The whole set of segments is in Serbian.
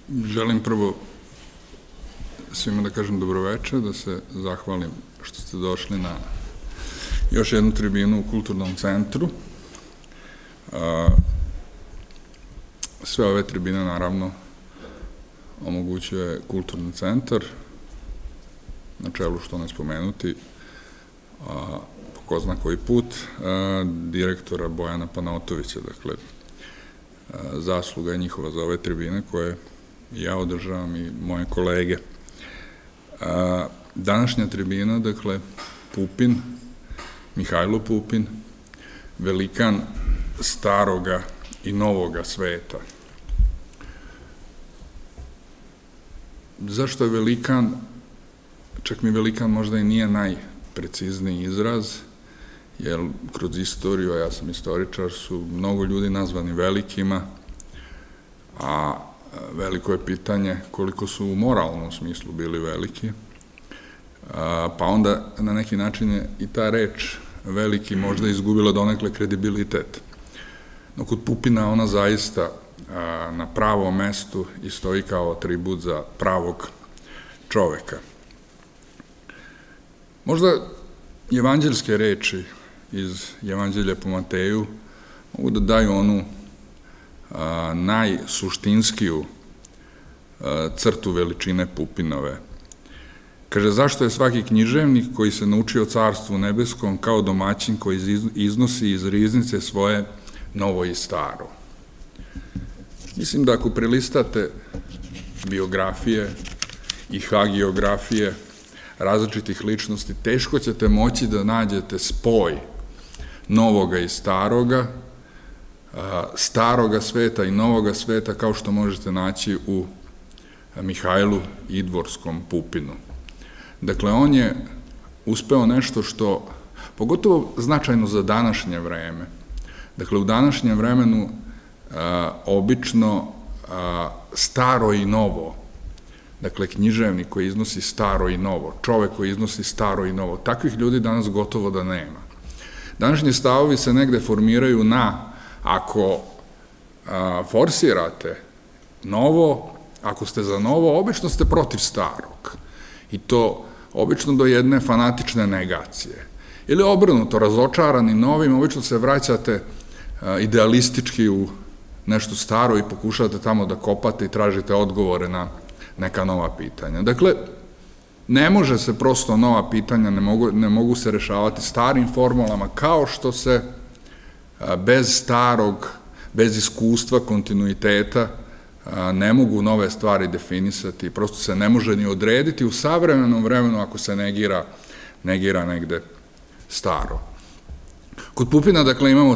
Želim prvo svima da kažem dobroveče, da se zahvalim što ste došli na još jednu tribinu u Kulturnom centru. Sve ove tribine, naravno, omogućuje Kulturni centar, na čelu što ne spomenuti, po ko zna koji put, direktora Bojana Panaotovića. Dakle, zasluga je njihova za ove tribine koje ja održavam i moje kolege. Današnja tribina, dakle, Pupin, Mihajlo Pupin, velikan staroga i novoga sveta. Zašto je velikan? Čak mi velikan možda i nije najprecizniji izraz, jer kroz istoriju, a ja sam istoričar, su mnogo ljudi nazvani velikima, a veliko je pitanje koliko su u moralnom smislu bili veliki, pa onda na neki način je i ta reč veliki možda izgubila donekle kredibilitet. No kod Pupina ona zaista na pravom mestu i stoji kao atribut za pravog čoveka. Možda evanđelske reči iz Evanđelja po Mateju mogu da daju onu najsuštinskiju crtu veličine Pupinove. Kaže, zašto je svaki književnik koji se naučio Carstvu nebeskom kao domaćin koji iznosi iz riznice svoje novo i staro? Mislim da ako prelistate biografije i hagiografije različitih ličnosti, teško ćete moći da nađete spoj novoga i staroga, staroga sveta i novoga sveta kao što možete naći u Mihajlu Idvorskom Pupinu. Dakle, on je uspeo nešto što, pogotovo značajno za današnje vreme, dakle, u današnjem vremenu obično staro i novo, dakle, književnik koji iznosi staro i novo, čovek koji iznosi staro i novo, takvih ljudi danas gotovo da nema. Današnji stavovi se negde formiraju na, ako forsirate novo, ako ste za novo, obično ste protiv starog. I to obično do jedne fanatične negacije. Ili obrnuto, razočarani novim, obično se vraćate idealistički u nešto staro i pokušate tamo da kopate i tražite odgovore na neka nova pitanja. Dakle, ne može se prosto nova pitanja, ne mogu se rešavati starim formulama, kao što se bez starog, bez iskustva, kontinuiteta, ne mogu nove stvari definisati, prosto se ne može ni odrediti u savremenom vremenu ako se negira negde staro. Kod Pupina, dakle, imamo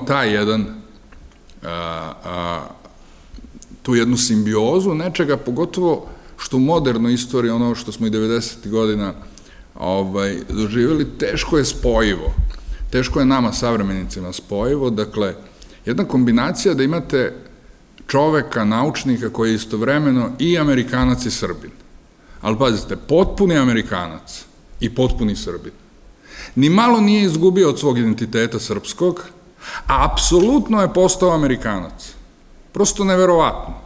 tu jednu simbiozu nečega, pogotovo što u modernoj istoriji, ono što smo i 90. godina doživjeli, teško je spojivo. Teško je nama, savremenicima, spojivo. Dakle, jedna kombinacija da imate čoveka, naučnika koji je istovremeno i Amerikanac i Srbin. Ali pazite, potpuni Amerikanac i potpuni Srbin. Ni malo nije izgubio od svog identiteta srpskog, a apsolutno je postao Amerikanac. Prosto neverovatno.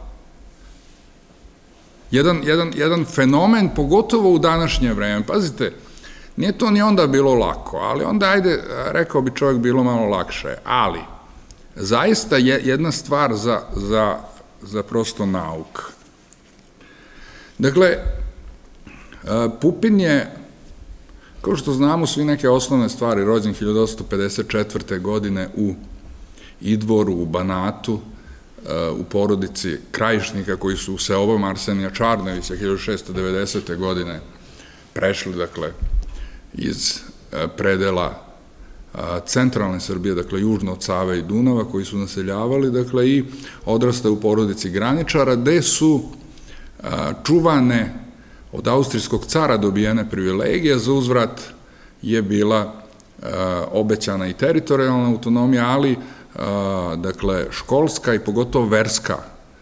Jedan fenomen, pogotovo u današnje vreme. Pazite, nije to ni onda bilo lako, ali onda, ajde, rekao bi čovjek, bilo malo lakše. Ali, zaista je jedna stvar za prosto nauk. Dakle, Pupin je, kao što znamo, svi neke osnovne stvari, rođen 1854. godine u Idvoru, u Banatu, u porodici Krajišnika, koji su u seobom Arsenija Čarnevića 1690. godine prešli, dakle, iz predela centralne Srbije, dakle, južno od Save i Dunava, koji su naseljavali, dakle, i odrastao u porodici graničara, gde su čuvane od austrijskog cara dobijene privilegije, za uzvrat je bila obećana i teritorijalna autonomija, ali, dakle, školska i pogotovo verska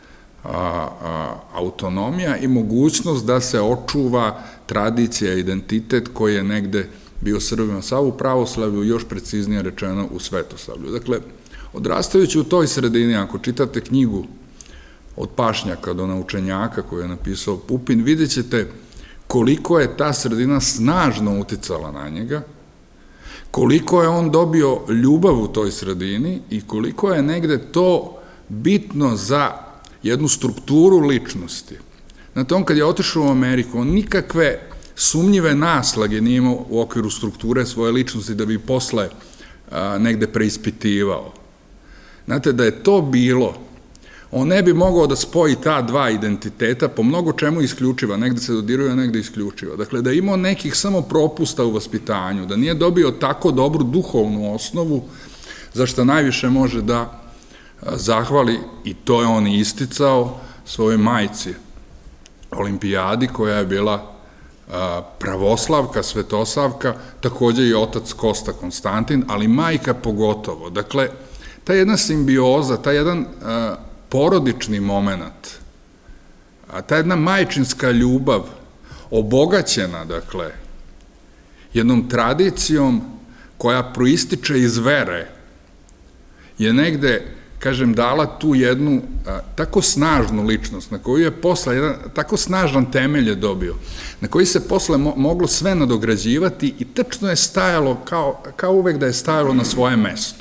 autonomija i mogućnost da se očuva tradicija, identitet koji je negde bio Srbima samo u pravoslavlju, još preciznije rečeno u svetoslavlju. Dakle, odrastajući u toj sredini, ako čitate knjigu od pašnjaka do naučenjaka koju je napisao Pupin, vidjet ćete koliko je ta sredina snažno uticala na njega, koliko je on dobio ljubav u toj sredini i koliko je negde to bitno za jednu strukturu ličnosti. Znate, on kad je otišao u Ameriku, on nikakve sumnjive naslage nije imao u okviru strukture svoje ličnosti da bi posle negde preispitivao. Znate, da je to bilo, on ne bi mogao da spoji ta dva identiteta po mnogo čemu isključiva, negde se dodiruje, a negde isključiva. Dakle, da je imao nekih samo propusta u vaspitanju, da nije dobio tako dobru duhovnu osnovu, za što najviše može da zahvali, i to je on isticao, svojoj majci Olimpijadi, koja je bila pravoslavka, svetosavka, takođe i otac Kosta Konstantin, ali majka pogotovo. Dakle, ta jedna simbioza, ta jedan porodični moment, ta jedna majčinska ljubav, obogaćena, dakle, jednom tradicijom koja proističe iz vere, je negde, kažem, dala tu jednu tako snažnu ličnost, na koju je posle, jedan tako snažan temelj je dobio, na koji se posle moglo sve nadograđivati i tačno je stajalo, kao uvek da je stajalo na svoje mesto.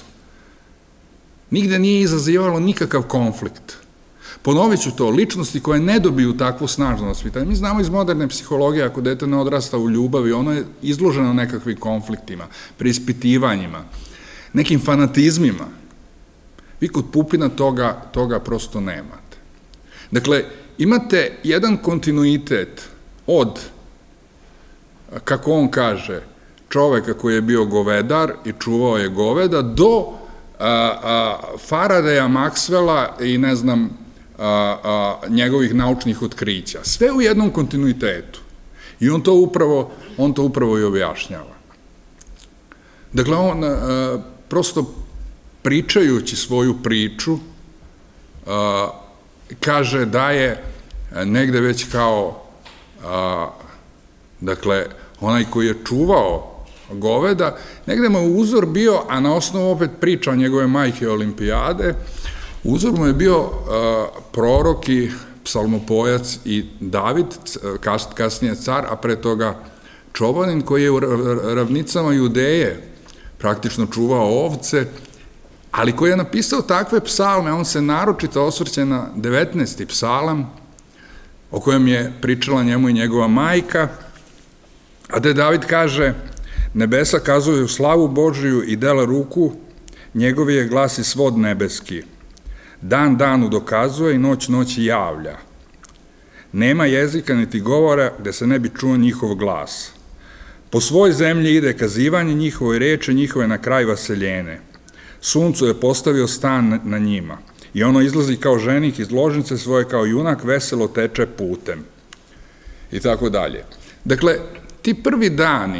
Nigde nije izazivalo nikakav konflikt. Ponovit ću to, ličnosti koje ne dobiju takvu snažnu vaspitanje. Mi znamo iz moderne psihologije, ako dete ne odrasta u ljubavi, ono je izloženo nekakvim konfliktima, preispitivanjima, nekim fanatizmima. Vi kod Pupina toga prosto nemate. Dakle, imate jedan kontinuitet od, kako on kaže, čoveka koji je bio govedar i čuvao je goveda, do Faradaya, Maxwella i, ne znam, njegovih naučnih otkrića. Sve u jednom kontinuitetu. I on to upravo i objašnjava. Dakle, on prosto pričajući svoju priču, kaže da je negde već kao, dakle, onaj koji je čuvao goveda, negde mu je uzor bio, a na osnovu opet priča njegove majke Olimpijade, uzor mu je bio prorok i psalmopojac i David, kasnije car, a pre toga čobanin koji je u ravnicama Judeje praktično čuvao ovce, ali koji je napisao takve psalme, on se naročito osvrće na 19. psalam, o kojem je pričala njemu i njegova majka, a da David kaže: nebesa kazuju slavu Božiju i dela ruku, njegovi je glas i svod nebeski. Dan danu dokazuje i noć noći javlja. Nema jezika niti govora gde se ne bi čuo njihov glas. Po svoj zemlji ide kazivanje njihove reči, njihove na kraj vaseljene. Suncu je postavio stan na njima i ono izlazi kao ženik iz ložnice svoje, kao junak veselo teče putem. I tako dalje. Dakle, ti prvi dani,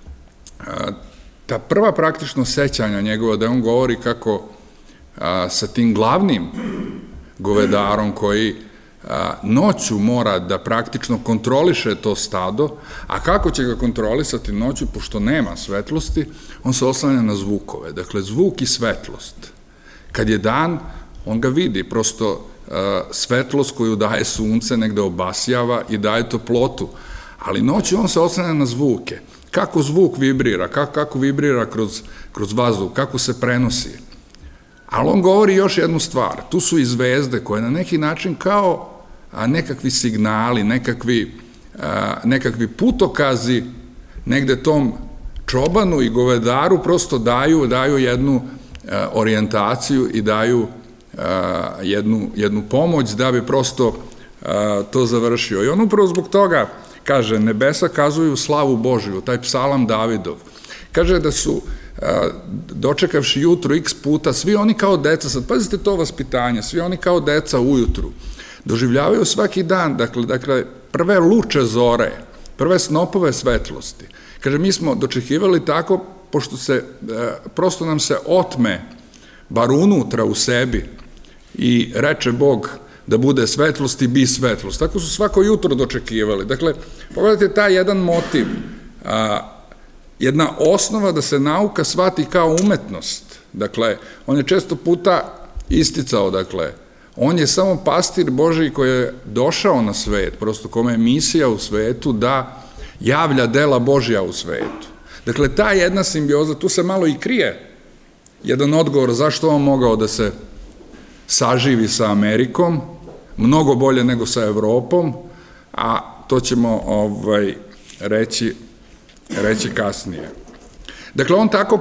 ta prva praktično sećanja njegova, da on govori kako sa tim glavnim govedarom koji noću mora da praktično kontroliše to stado, a kako će ga kontrolisati noću, pošto nema svetlosti, on se oslanja na zvukove, dakle zvuk i svetlost. Kad je dan, on ga vidi, prosto svetlost koju daje sunce negde obasjava i daje toplotu, ali noću on se oslanja na zvuke. Kako zvuk vibrira, kako vibrira kroz vazduh, kako se prenosi. Ali on govori još jednu stvar, tu su i zvezde koje na neki način kao nekakvi signali, nekakvi putokazi negde tom čobanu i govedaru prosto daju jednu orijentaciju i daju jednu pomoć da bi prosto to završio. I on upravo zbog toga kaže: nebesa kazuju slavu Božiju, taj psalam Davidov. Kaže da su dočekavši jutro x puta, svi oni kao deca, sad pazite to vaspitanje, svi oni kao deca ujutru, doživljavaju svaki dan, dakle, prve luče zore, prve snopove svetlosti. Kaže, mi smo dočekivali tako, pošto prosto nam se otme, bar unutra u sebi, i reče Bog da bude svetlost i bi svetlost. Tako su svako jutro dočekivali. Dakle, pogledajte taj jedan motiv, jedna osnova da se nauka shvati kao umetnost. Dakle, on je često puta isticao, dakle, On je samo pastir Božiji koji je došao na svet, prosto kome je misija u svetu da javlja dela Božja u svetu. Dakle, ta jedna simbioza, tu se malo i krije jedan odgovor zašto on mogao da se saživi sa Amerikom, mnogo bolje nego sa Evropom, a to ćemo reći kasnije. Dakle, on tako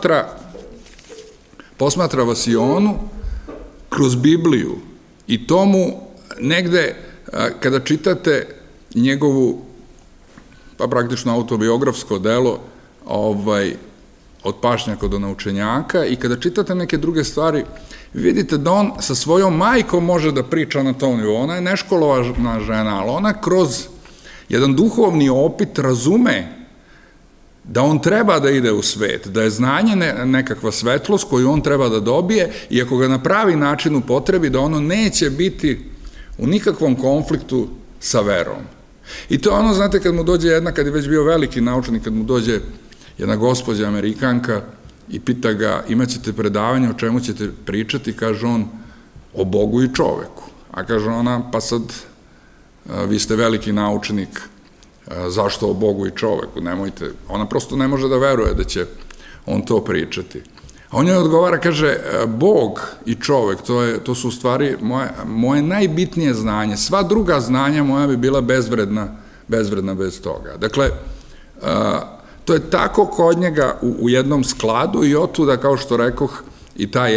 posmatra Vasionu kroz Bibliju i tomu negde, kada čitate njegovu, pa praktično autobiografsko delo, od pašnjaka do naučenjaka, i kada čitate neke druge stvari, vidite da on sa svojom majkom može da priča na tom nivou. Ona je neškolovana žena, ali ona kroz jedan duhovni opit razume da on treba da ide u svet, da je znanje nekakva svetlost koju on treba da dobije i ako ga na pravi način upotrebi, da ono neće biti u nikakvom konfliktu sa verom. I to je ono, znate, kad mu dođe jedna, kad je već bio veliki naučnik, kad mu dođe jedna gospođa Amerikanka i pita ga, imaćete predavanje, o čemu ćete pričati, kaže on, o Bogu i čoveku. A kaže ona, pa sad, vi ste veliki naučnik, zašto o Bogu i čoveku, nemojte, ona prosto ne može da veruje da će on to pričati. A on joj odgovara, kaže, Bog i čovek, to su u stvari moje najbitnije znanje, sva druga znanja moja bi bila bezvredna bez toga. Dakle, to je tako kod njega u jednom skladu i otuda, kao što rekoh, i ta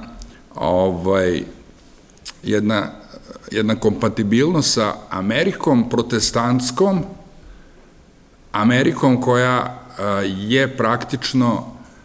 jedna kompatibilnost sa Amerikom protestantskom, Amerikom koja je praktično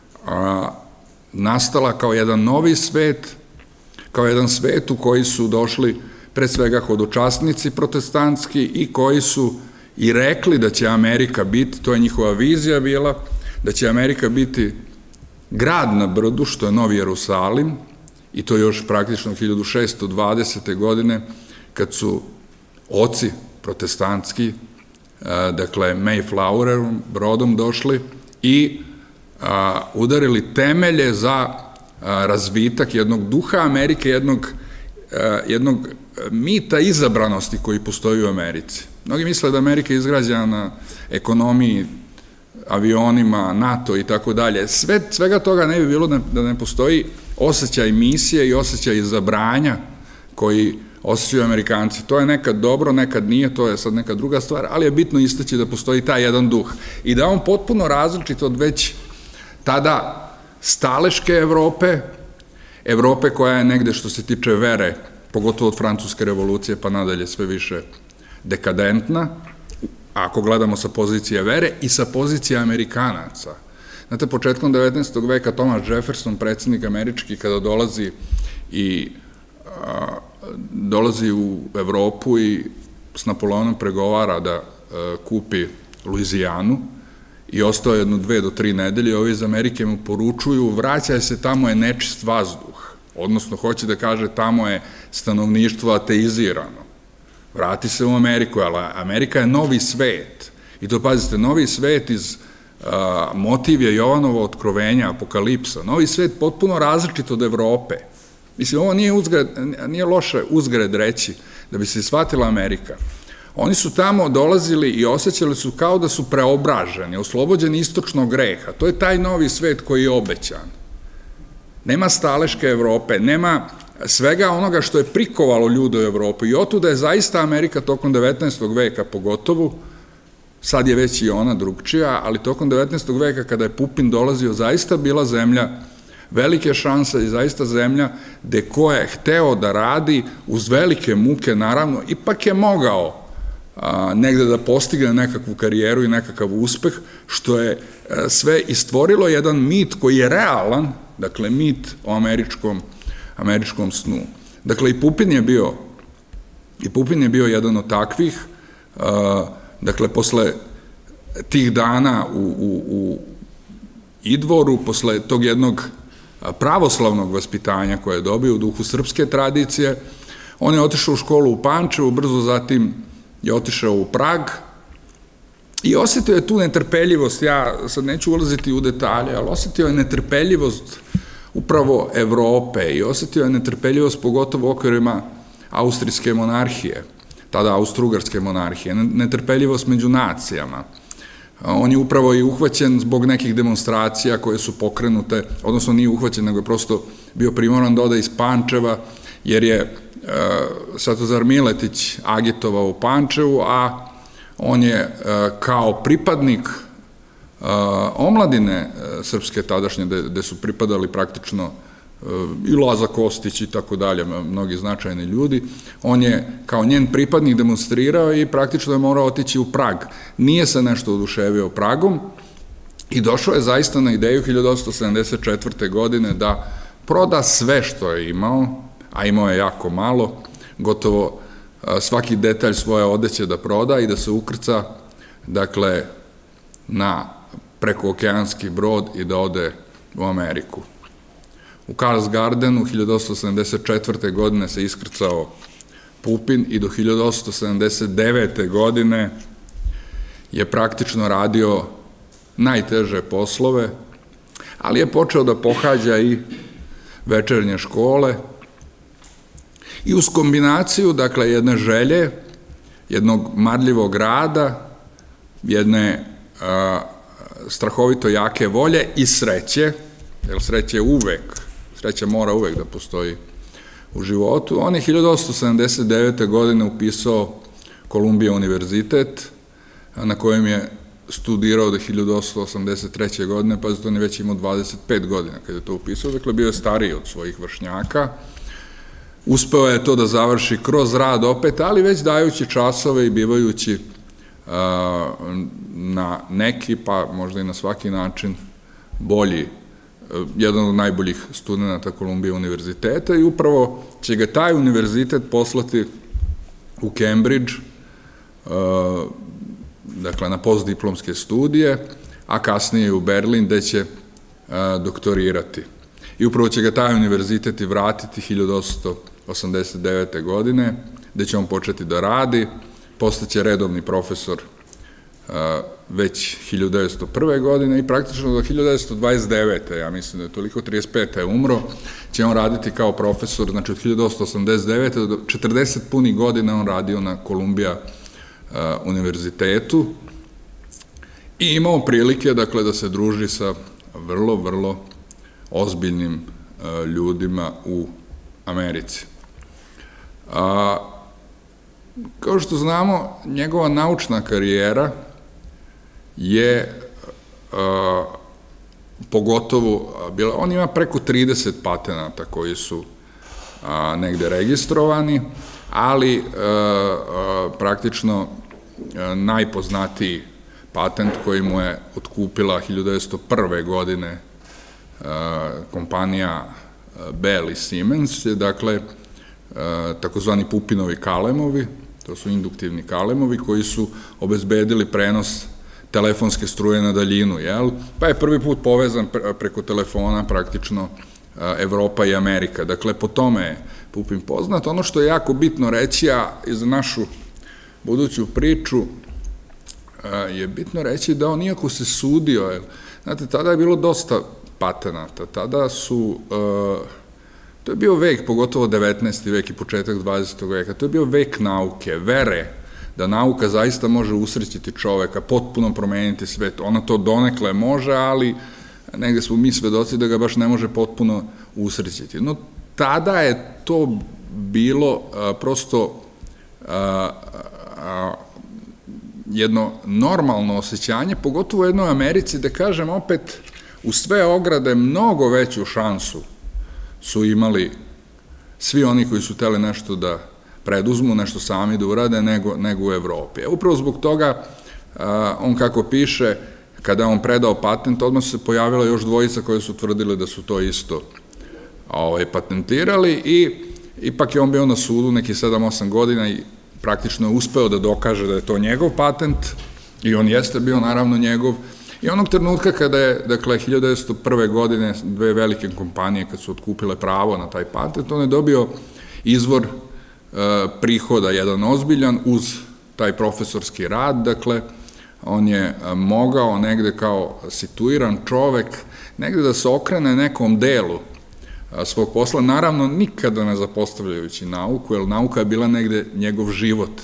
nastala kao jedan novi svet, kao jedan svet u koji su došli pre svega hodočasnici protestantski i koji su i rekli da će Amerika biti, to je njihova vizija bila, da će Amerika biti grad na brdu, što je Novi Jerusalim, i to još praktično 1620. godine, kad su oci protestantski, dakle Mayflowerom, brodom došli i udarili temelje za razvitak jednog duha Amerike, jednog mita izabranosti koji postoji u Americi. Mnogi misle da Amerika je izgrađena na ekonomiji, avionima, NATO i tako dalje. Svega toga ne bi bilo da ne postoji osjećaj misije i osjećaj izabranja koji osjećaju Amerikanci. To je nekad dobro, nekad nije, to je sad neka druga stvar, ali je bitno istaći da postoji taj jedan duh i da on potpuno različit od već tada staleške Evrope koja je negde što se tiče vere, pogotovo od Francuske revolucije pa nadalje sve više dekadentna, ako gledamo sa pozicije vere i sa pozicije Amerikanaca. Znate, početkom 19. veka Thomas Jefferson, predsjednik američki, kada dolazi u Evropu i s Napoleonom pregovara da kupi Luizijanu i ostao 1, 2 do 3 nedelje, ovi iz Amerike mu poručuju, vraćaj se, tamo je nečist vazduh, odnosno hoće da kaže tamo je stanovništvo ateizirano. Vrati se u Ameriku, ali Amerika je novi svet. I to, pazite, novi svet iz motiv je Jovanovo otkrovenja, apokalipsa. Novi svet potpuno različit od Evrope. Mislim, ovo nije loše uzgred reći da bi se shvatila Amerika. Oni su tamo dolazili i osjećali su kao da su preobraženi, oslobođeni istočnog greha. To je taj novi svet koji je obećan. Nema staleške Evrope, nema svega onoga što je prikovalo ljude u Evropu i otuda je zaista Amerika tokom 19. veka pogotovo, sad je već i ona drugčija, ali tokom 19. veka kada je Pupin dolazio, zaista bila zemlja velike šanse i zaista zemlja gde ko je hteo da radi uz velike muke, naravno, ipak je mogao negde da postigne nekakvu karijeru i nekakav uspeh, što je sve i stvorilo jedan mit koji je realan, dakle mit o američkom snu. Dakle, i Pupin je bio jedan od takvih, dakle, posle tih dana u Idvoru, posle tog jednog pravoslavnog vaspitanja koje je dobio u duhu srpske tradicije, on je otišao u školu u Pančevu, brzo zatim je otišao u Prag i osetio je tu netrpeljivost, ja sad neću ulaziti u detalje, ali osetio je netrpeljivost upravo Evrope i osetio je netrpeljivost pogotovo u okvirima austrijske monarhije, tada austrougarske monarhije, netrpeljivost među nacijama. On je upravo i uhvaćen zbog nekih demonstracija koje su pokrenute, odnosno nije uhvaćen, nego je prosto bio primoran da ode iz Pančeva, jer je Svetozar Miletić agitovao u Pančevu, a on je kao pripadnik omladine srpske tadašnje, gde su pripadali praktično i Laza Kostić i tako dalje, mnogi značajni ljudi, on je kao njen pripadnik demonstrirao i praktično je morao otići u Prag. Nije se nešto oduševio Pragom i došao je zaista na ideju 1874. godine da proda sve što je imao, a imao je jako malo, gotovo svaki detalj svoje odeće da proda i da se ukrca, dakle, na prekookeanski brod i da ode u Ameriku. U Karlsgardenu 1874. godine se iskrcao Pupin i do 1879. godine je praktično radio najteže poslove, ali je počeo da pohađa i večernje škole i uz kombinaciju, dakle, jedne želje, jednog marljivog rada, jedne strahovito jake volje i sreće, jer sreća mora uvek da postoji u životu. On je 1879. godine upisao Columbia univerzitet, na kojem je studirao do 1883. godine, pa zato on je već imao 25 godina kada je to upisao, dakle bio je stariji od svojih vršnjaka. Uspeo je to da završi kroz rad opet, ali već dajući časove i bivajući na neki, pa možda i na svaki način bolji, jedan od najboljih studenta Columbia univerziteta i upravo će ga taj univerzitet poslati u Cambridge, dakle na postdiplomske studije, a kasnije u Berlin gde će doktorirati. I upravo će ga taj univerzitet i vratiti 1889. godine, gde će on početi da radi, postaće redovni profesor već 1901. godine i praktično do 1929. ja mislim da je toliko, 35. je umro, će on raditi kao profesor, znači od 1889. do 40 punih godina on radio na Columbia univerzitetu i imao prilike, dakle, da se druži sa vrlo, vrlo ozbiljnim ljudima u Americi. Kao što znamo, njegova naučna karijera je pogotovo bila, on ima preko 30 patenata koji su negde registrovani, ali praktično najpoznatiji patent koji mu je otkupila 1901. godine kompanija Bell i Siemens je, dakle, takozvani Pupinovi kalemovi, to su induktivni kalemovi koji su obezbedili prenos telefonske struje na daljinu, jel? Pa je prvi put povezan preko telefona praktično Evropa i Amerika. Dakle, po tome je Pupin poznat. Ono što je jako bitno reći, a i za našu buduću priču, je bitno reći da on, iako se sudio, znate, tada je bilo dosta patenata, tada su, to je bio vek, pogotovo 19. vek i početak 20. veka, to je bio vek nauke, vere, da nauka zaista može usrećiti čoveka, potpuno promeniti svet. Ona to donekle može, ali negde smo mi svedoci da ga baš ne može potpuno usrećiti. No, tada je to bilo prosto jedno normalno osjećanje, pogotovo u jednoj Americi, da kažem opet, u sve ograde mnogo veću šansu su imali svi oni koji su hteli nešto da preduzmu, nešto sami da urade, nego u Evropi. Upravo zbog toga, on kako piše, kada je on predao patent, odmah su se pojavila još dvojica koje su tvrdili da su to isto patentirali i ipak je on bio na sudu neki 7-8 godina i praktično je uspeo da dokaže da je to njegov patent i on jeste bio naravno njegov. I onog trenutka kada je, dakle, 1901. godine dve velike kompanije kad su otkupile pravo na taj patent, on je dobio izvor prihoda, jedan ozbiljan, uz taj profesorski rad, dakle, on je mogao negde kao situiran čovek, negde da se okrene nekom delu svog posla, naravno nikada ne zapostavljajući nauku, jer nauka je bila negde njegov život,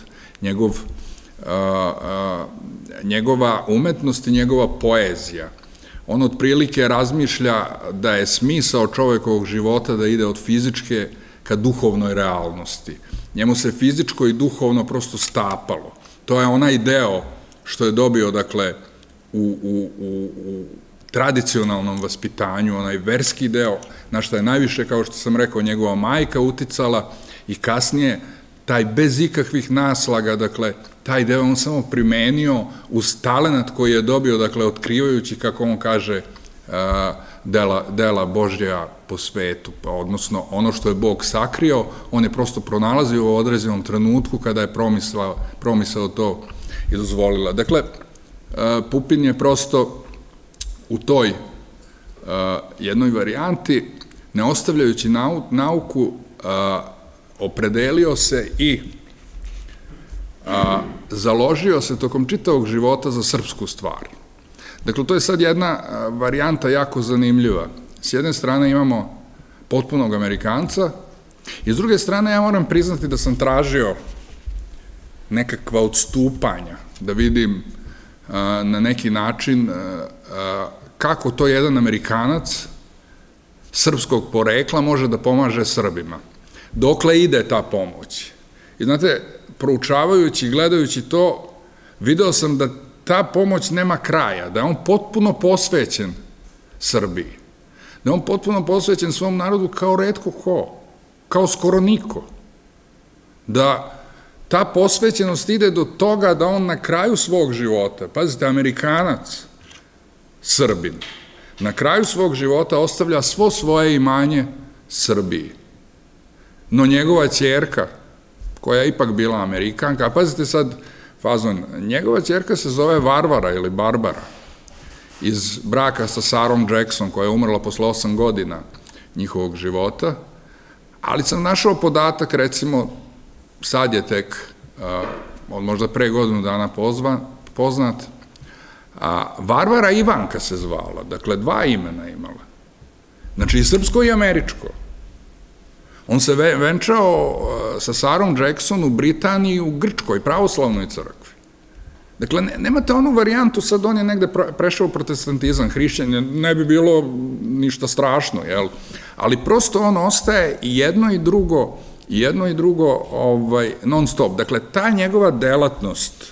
njegova umetnost i njegova poezija. On otprilike razmišlja da je smisao čovekovog života da ide od fizičke ka duhovnoj realnosti. Njemu se fizičko i duhovno prosto stapalo. To je onaj deo što je dobio, dakle, u tradicionalnom vaspitanju, onaj verski deo, na što je najviše, kao što sam rekao, njegova majka uticala i kasnije taj bez ikakvih naslaga, dakle, taj deo on samo primenio uz talenat koji je dobio, dakle, otkrivajući, kako on kaže, dela Božja po svetu, odnosno ono što je Bog sakrio, on je prosto pronalazio u određenom trenutku kada je promisao to i dozvolila. Dakle, Pupin je prosto u toj jednoj varijanti, ne ostavljajući nauku, opredelio se i založio se tokom čitavog života za srpsku stvar. Dakle, to je sad jedna varijanta jako zanimljiva. S jedne strane imamo potpunog Amerikanca i s druge strane ja moram priznati da sam tražio nekakva odstupanja, da vidim na neki način kako to jedan Amerikanac srpskog porekla može da pomaže Srbima. Dokle ide ta pomoć? I znate, proučavajući i gledajući to, video sam da ta pomoć nema kraja, da je on potpuno posvećen Srbiji, da je on potpuno posvećen svom narodu kao retko ko, kao skoro niko, da ta posvećenost ide do toga da on na kraju svog života, pazite, Amerikanac, Srbin, na kraju svog života ostavlja svo svoje imanje Srbiji. No njegova ćerka, koja je ipak bila Amerikanka, a pazite sad fazon, njegova ćerka se zove Varvara ili Barbara, iz braka sa Sarom Jackson, koja je umrla posle 8 godina njihovog života, ali sam našao podatak, recimo, sad je tek, možda pre godinu dana poznat, Varvara Ivanka se zvala, dakle 2 imena imala, znači i srpsko i američko. On se venčao sa Sarom Jackson u Britaniji, u Grčkoj pravoslavnoj crkvi. Dakle, nemate onu varijantu, sad on je negde prešao u protestantizam, hrišćan, ne bi bilo ništa strašno, jel? Ali prosto on ostaje i jedno i drugo non stop. Dakle, ta njegova delatnost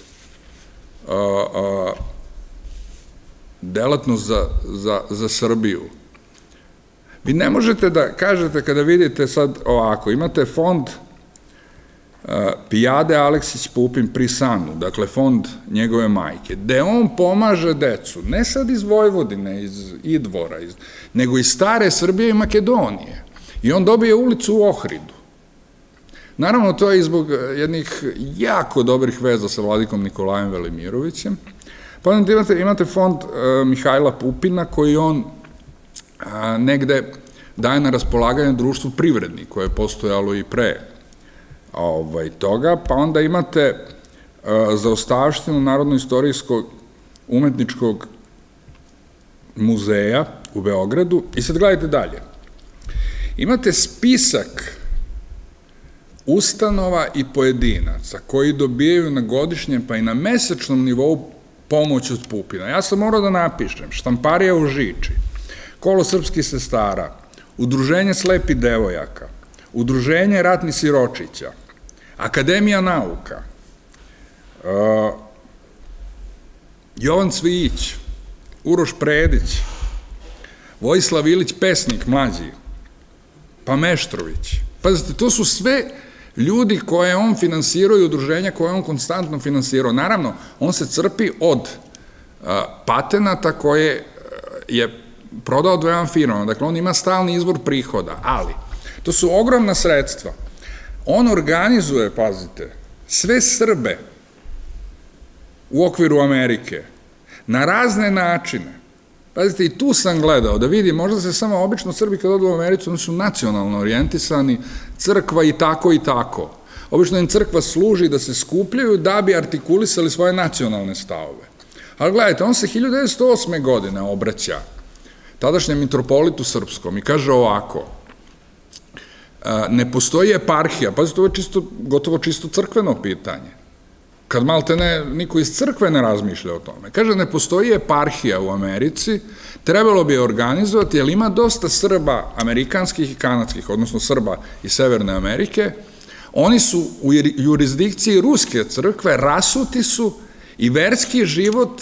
za Srbiju, vi ne možete da kažete kada vidite sad ovako, imate fond Pijade Aleksić Pupin pri Sanu, dakle fond njegove majke, gde on pomaže decu, ne sad iz Vojvodine, iz Idvora, nego iz stare Srbije i Makedonije. I on dobije ulicu u Ohridu. Naravno, to je i zbog jednih jako dobrih veza sa vladikom Nikolajem Velimirovićem. Pa imate fond Mihajla Pupina koji on negde daje na raspolaganje društvu Privredni, koje je postojalo i pre toga, pa onda imate zaostavštinu Narodno-istorijskog umetničkog muzeja u Beogradu i sad gledajte dalje. Imate spisak ustanova i pojedinaca koji dobijaju na godišnjem pa i na mesečnom nivou pomoć od Pupina. Ja sam morao da napišem Štamparija u Žiči, Kolo srpskih sestara, Udruženje slepih devojaka, Udruženje ratnih siročića, Akademija nauka, Jovan Cvijić, Uroš Predić, Vojislav Ilić Pesnik mlađi, pa Meštrović. Pazite, to su sve ljudi koje on finansirao i udruženja koje on konstantno finansirao. Naravno, on se crpi od patenata koje je prodao dvema firmama, dakle on ima stalni izvor prihoda, ali to su ogromna sredstva. On organizuje, pazite, sve Srbe u okviru Amerike na razne načine. Pazite, i tu sam gledao da vidim, možda se samo obično Srbi kad odu u Americu, oni su nacionalno orijentisani, crkva i tako i tako. Obično im crkva služi da se skupljaju da bi artikulisali svoje nacionalne stavove. Ali gledajte, on se 1908. godine obraća tadašnjem mitropolitu srpskom i kaže ovako, ne postoji eparhija, pazite, ovo je gotovo čisto crkveno pitanje, kad malte ne, niko iz crkve ne razmišlja o tome. Kaže, ne postoji eparhija u Americi, trebalo bi je organizovati, jer ima dosta Srba amerikanskih i kanadskih, odnosno Srba iz Severne Amerike, oni su u jurisdikciji Ruske crkve, rasuti su i verski život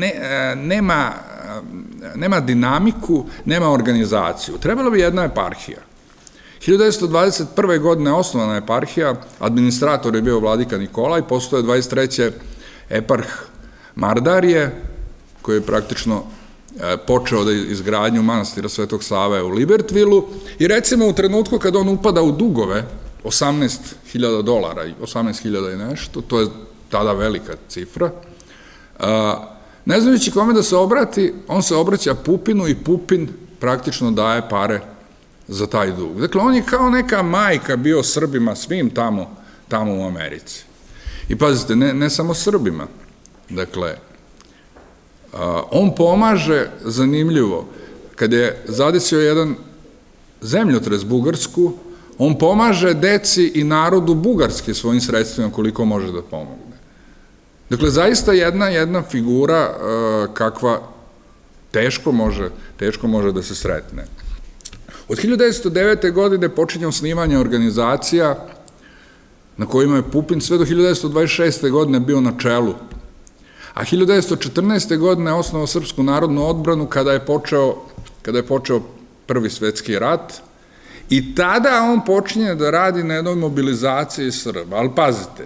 nema dinamiku, nema organizaciju. Trebalo bi jedna eparhija. 1921. godine osnovana eparhija, administrator je bio vladika Nikolaj, postoje 23. eparh Mardarije, koji je praktično počeo da izgradnju manastira Svetog Save u Libertvilu i recimo u trenutku kada on upada u dugove, $18.000, 18.000 i nešto, to je tada velika cifra, ne znajući kome da se obrati, on se obraća Pupinu i Pupin praktično daje pare za taj dug. Dakle, on je kao neka majka bio Srbima, svim tamo u Americi. I pazite, ne samo Srbima. Dakle, on pomaže, zanimljivo, kad je zadesio jedan zemljotres Bugarsku, on pomaže deci i narodu Bugarske svojim sredstvima koliko može da pomogne. Dakle, zaista jedna figura kakva teško može da se sretne. Od 1909. godine počinje osnivanje organizacija na kojima je Pupin sve do 1926. godine bio na čelu, a 1914. godine je osnovao Srpsku narodnu odbranu kada je počeo Prvi svetski rat i tada on počinje da radi na jednoj mobilizaciji Srba. Ali pazite,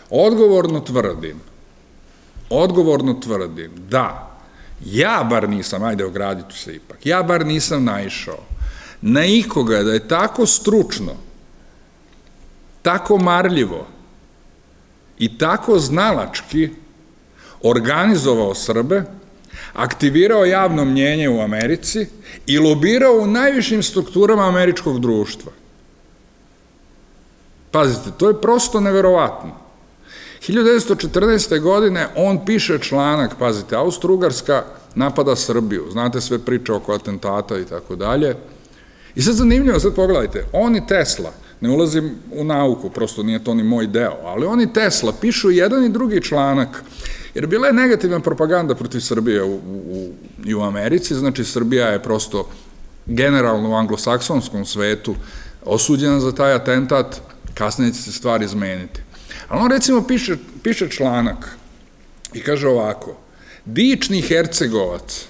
odgovorno tvrdim da ja bar nisam, ajde ogradiću se ipak, ja bar nisam naišao na ikoga da je tako stručno, tako marljivo i tako znalački organizovao Srbe, aktivirao javno mnjenje u Americi i lobirao u najvišim strukturama američkog društva. Pazite, to je prosto neverovatno. 1914. godine on piše članak, pazite, Austro-Ugarska napada Srbiju, znate sve priče oko atentata i tako dalje. I sad zanimljivo, sad pogledajte, on i Tesla, ne ulazim u nauku, prosto nije to ni moj deo, ali on i Tesla pišu jedan i drugi članak, jer bila je negativna propaganda protiv Srbije i u Americi, znači Srbija je prosto generalno u anglosaksonskom svetu osuđena za taj atentat, kasnije će se stvari izmeniti. Ali on recimo piše članak i kaže ovako, dični Hercegovac,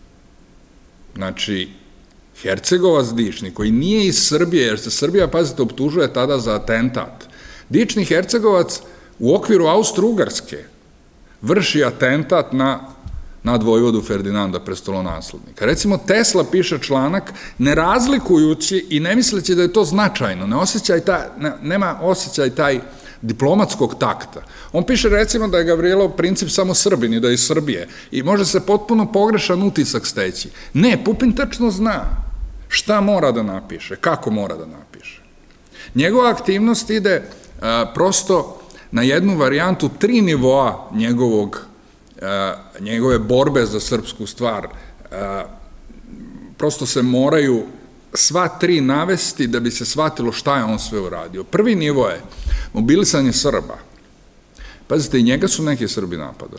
znači Hercegovac dični, koji nije iz Srbije, jer se Srbija, pazite, optužuje tada za atentat, dični Hercegovac u okviru Austro-Ugarske vrši atentat nad vojvodu Ferdinanda, prestolonaslednika. Recimo, Tesla piše članak ne razlikujući i ne misleći da je to značajno, nema osjećaj taj diplomatskog takta. On piše recimo da je Gavrilov princip samo Srbin i da je iz Srbije i može se potpuno pogrešan utisak steći. Ne, Pupin tačno zna šta mora da napiše, kako mora da napiše. Njegova aktivnost ide prosto na jednu varijantu 3 nivoa njegove borbe za srpsku stvar. Prosto se moraju sva 3 navesti da bi se shvatilo šta je on sve uradio. Prvi nivo je mobilisanje Srba. Pazite, i njega su neki Srbi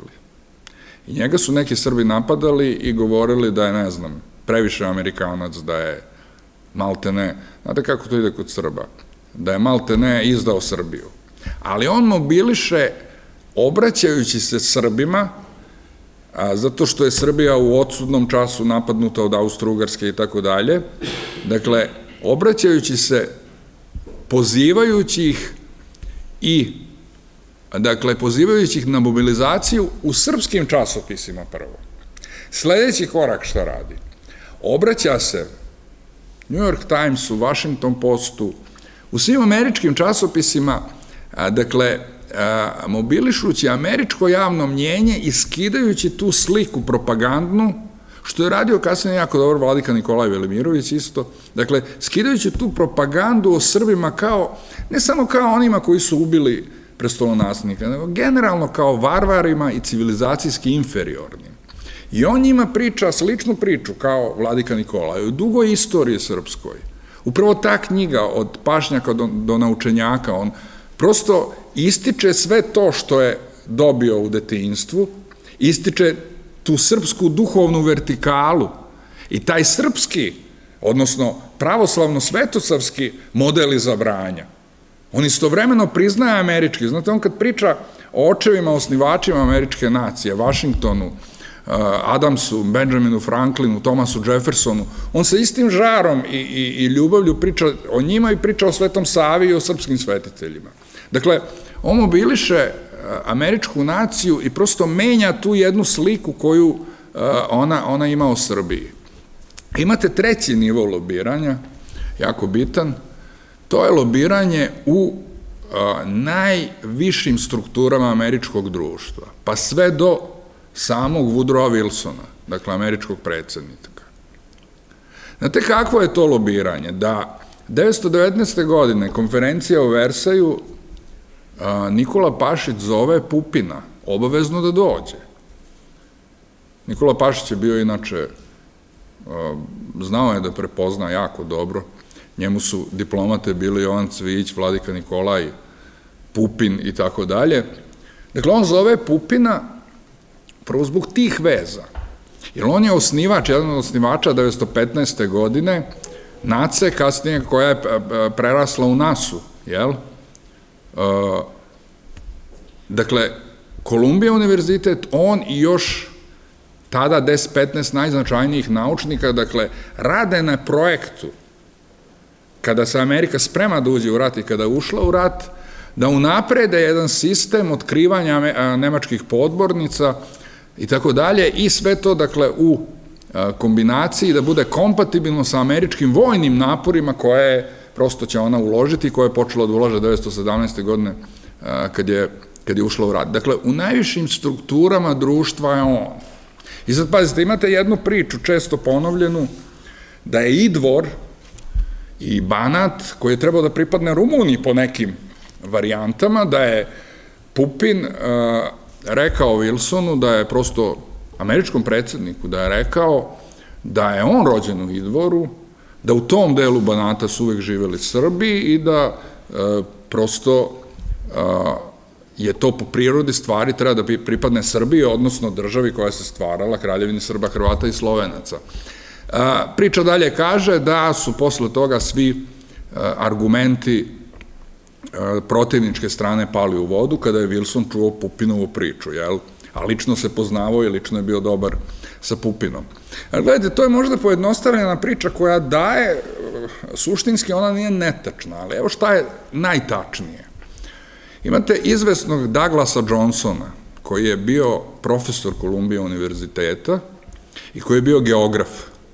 napadali. I govorili da je, ne znam, previše Amerikanac, da je maltene, znate kako to ide kod Srba, da je maltene izdao Srbiju. Ali on mobiliše obraćajući se Srbima, zato što je Srbija u odsudnom času napadnuta od Austro-Ugarske i tako dalje, dakle, obraćajući se, pozivajući ih na mobilizaciju u srpskim časopisima prvo. Sledeći korak šta radi? Obraća se New York Timesu, Washington Postu, u svim američkim časopisima, dakle, mobilišući američko javno mnjenje i skidajući tu sliku propagandnu, što je radio kasnije jako dobro vladika Nikolaj Velimirović isto, dakle, skidajući tu propagandu o Srbima kao, ne samo kao onima koji su ubili prestolonaslednika, nego generalno kao varvarima i civilizacijski inferiornim. I on njima priča sličnu priču kao vladika Nikolaj, u dugoj istoriji srpskoj, Upravo ta knjiga od pašnjaka do naučenjaka, on prosto ističe sve to što je dobio u detinjstvu, ističe tu srpsku duhovnu vertikalu i taj srpski, odnosno pravoslavno-svetosavski model izabranja. On istovremeno priznaje američki. Znate, on kad priča o očevima, osnivačima američke nacije, Washingtonu, Adamsu, Benjaminu Franklinu, Thomasu Jeffersonu, on sa istim žarom i ljubavlju priča o njima i priča o Svetom Savi i o srpskim svetiteljima. Dakle, on mobiliše američku naciju i prosto menja tu jednu sliku koju ona ima o Srbiji. Imate treći nivo lobiranja, jako bitan, to je lobiranje u najvišim strukturama američkog društva, pa sve do samog Woodrowa Wilsona, dakle američkog predsjednika. Znate kakvo je to lobiranje? Da 1919. godine konferencija u Versaju Nikola Pašić zove Pupina, obavezno da dođe. Nikola Pašić je bio inače, znao je da prepozna jako dobro, njemu su diplomate bili Jovan Cvijić, Vladika Nikolaj, Pupin i tako dalje. Dakle, on zove Pupina prvo zbog tih veza, jer on je osnivač, jedan od osnivača 1915. godine, NACE, kasnije koja je prerasla u NASU, jel? Dakle, Kolumbija univerzitet, on i još tada 10-15 najznačajnijih naučnika, dakle, rade na projektu, kada se Amerika sprema da uđe u rat i kada je ušla u rat, da unaprede jedan sistem otkrivanja nemačkih podmornica i tako dalje, i sve to, dakle, u kombinaciji da bude kompatibilno sa američkim vojnim naporima koje prosto će ona uložiti, koje je počela da ulaže 1917. godine kad je ušla u rat. Dakle, u najvišim strukturama društva je on. I sad, pazite, imate jednu priču, često ponovljenu, da je Idvor i Banat, koji je trebao da pripadne Rumuniji po nekim varijantama, da je Pupin rekao Wilsonu, da je prosto američkom predsjedniku, da je rekao da je on rođen u Idvoru, da u tom delu Banata su uvek živeli Srbi i da prosto je to po prirodi stvari treba da pripadne Srbiji, odnosno državi koja se stvarala, Kraljevini Srba, Hrvata i Slovenaca. Priča dalje kaže da su posle toga svi argumenti protivničke strane pali u vodu kada je Wilson čuo Pupinovu priču, jel? A lično se poznavao i lično je bio dobar sa Pupinom. Gledajte, to je možda pojednostavljena priča koja daje, suštinski ona nije netačna, ali evo šta je najtačnije. Imate izvesnog Douglasa Johnsona, koji je bio profesor Kolumbije univerziteta i koji je bio geograf,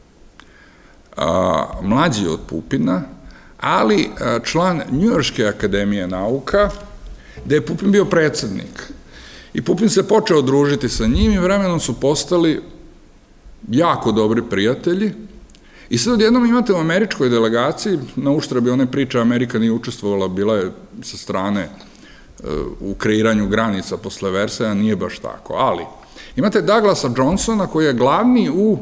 mlađi od Pupina, ali član Njujorške akademije nauka, gde je Pupin bio predsjednik. I Pupin se počeo družiti sa njim i vremenom su postali jako dobri prijatelji. I sad odjednom imate u američkoj delegaciji, na uštrebi one priče, Amerika nije učestvovala, bila je sa strane u kreiranju granica posle Versaja, nije baš tako, ali imate Douglasa Johnsona koji je glavni u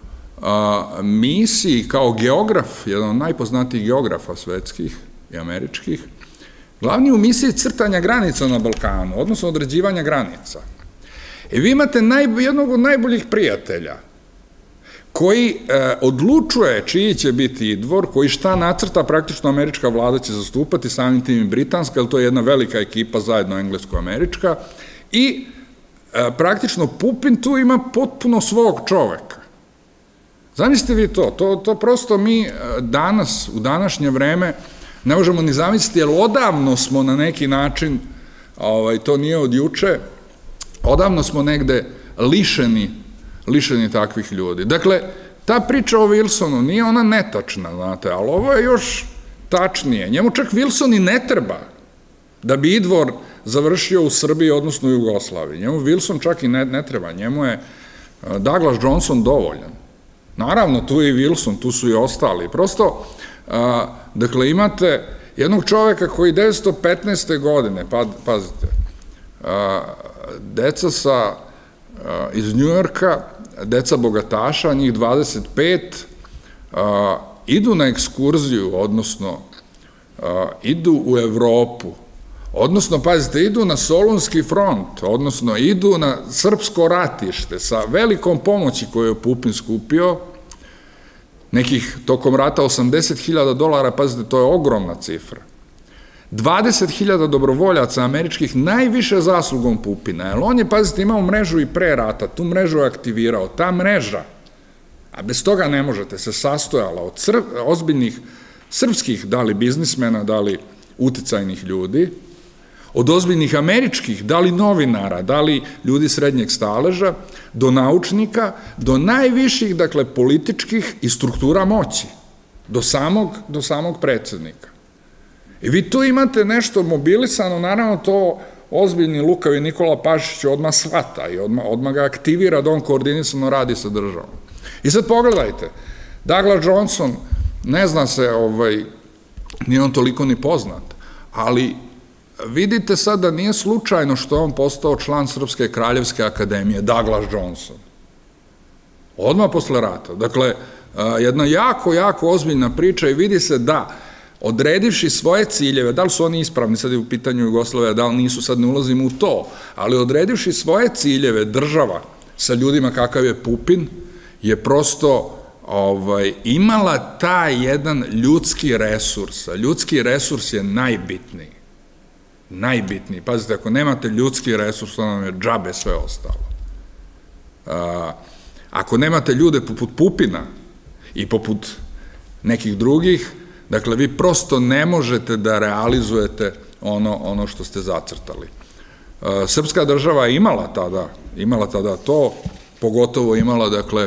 misiji kao geograf, jedan od najpoznatijih geografa svetskih i američkih, glavni u misiji crtanja granica na Balkanu, odnosno određivanja granica. I vi imate jednog od najboljih prijatelja koji odlučuje čiji će biti Idvor, koji šta nacrta praktično američka vlada će zastupati, samim tim i britanska, jer to je jedna velika ekipa zajedno englesko-američka, i praktično Pupin tu ima potpuno svog čoveka. Zamislite vi to prosto mi danas, u današnje vreme, ne možemo ni zamisliti, jer odavno smo na neki način, to nije od juče, odavno smo negde lišeni takvih ljudi. Dakle, ta priča o Wilsonu nije ona netačna, znate, ali ovo je još tačnije. Njemu čak Wilson i ne treba da bi Idvor završio u Srbiji, odnosno u Jugoslaviji. Njemu Wilson čak i ne treba. Njemu je Douglas Johnson dovoljan. Naravno, tu je i Wilson, tu su i ostali. Prosto, dakle, imate jednog čoveka koji 1915. godine, pazite, deca iz Njujorka, deca bogataša, njih 25, idu na ekskurziju, odnosno idu u Evropu, odnosno, pazite, idu na Solunski front, odnosno idu na srpsko ratište sa velikom pomoći koju je Pupin skupio, nekih tokom rata $80.000, pazite, to je ogromna cifra. 20.000 dobrovoljaca američkih, najviše zaslugom Pupina, jer on je, pazite, imao mrežu i pre rata, tu mrežu je aktivirao, ta mreža, a bez toga ne možete, se sastojala od ozbiljnih srpskih, da li biznismena, da li uticajnih ljudi, od ozbiljnih američkih, da li novinara, da li ljudi srednjeg staleža, do naučnika, do najviših, dakle, političkih i struktura moći, do samog predsednika. I vi tu imate nešto mobilisano, naravno to ozbiljni lukavi Nikola Pašić odmah shvata i odmah ga aktivira da on koordinisano radi sa državom. I sad pogledajte, Douglas Johnson, ne zna se, nije on toliko ni poznat, ali vidite sad da nije slučajno što je on postao član Srpske kraljevske akademije, Douglas Johnson. Odmah posle rata. Dakle, jedna jako, jako ozbiljna priča i vidi se da, odredivši svoje ciljeve, da li su oni ispravni, sad je u pitanju Jugoslavija, da li nisu, sad ne ulazimo u to, ali odredivši svoje ciljeve, država sa ljudima kakav je Pupin, je prosto imala taj jedan ljudski resurs. Ljudski resurs je najbitniji. Najbitniji. Pazite, ako nemate ljudski resurs, onda vam je džabe sve ostalo. Ako nemate ljude poput Pupina i poput nekih drugih, dakle, vi prosto ne možete da realizujete ono što ste zacrtali. Srpska država je imala tada to, pogotovo imala, dakle,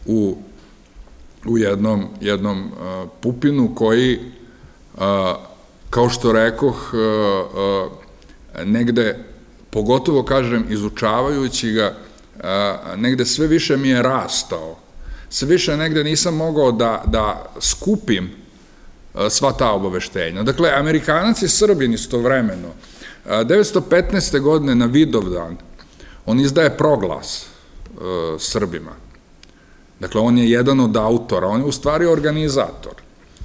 u jednom Pupinu koji, kao što rekoh, negde, pogotovo, kažem, izučavajući ga, negde sve više mi je rastao. Sve više negde nisam mogao da skupim sva ta obaveštenja. Dakle, Amerikanac i Srbin istovremeno, 1915. godine na Vidovdan, on izdaje proglas Srbima. Dakle, on je jedan od autora, on je u stvari organizator.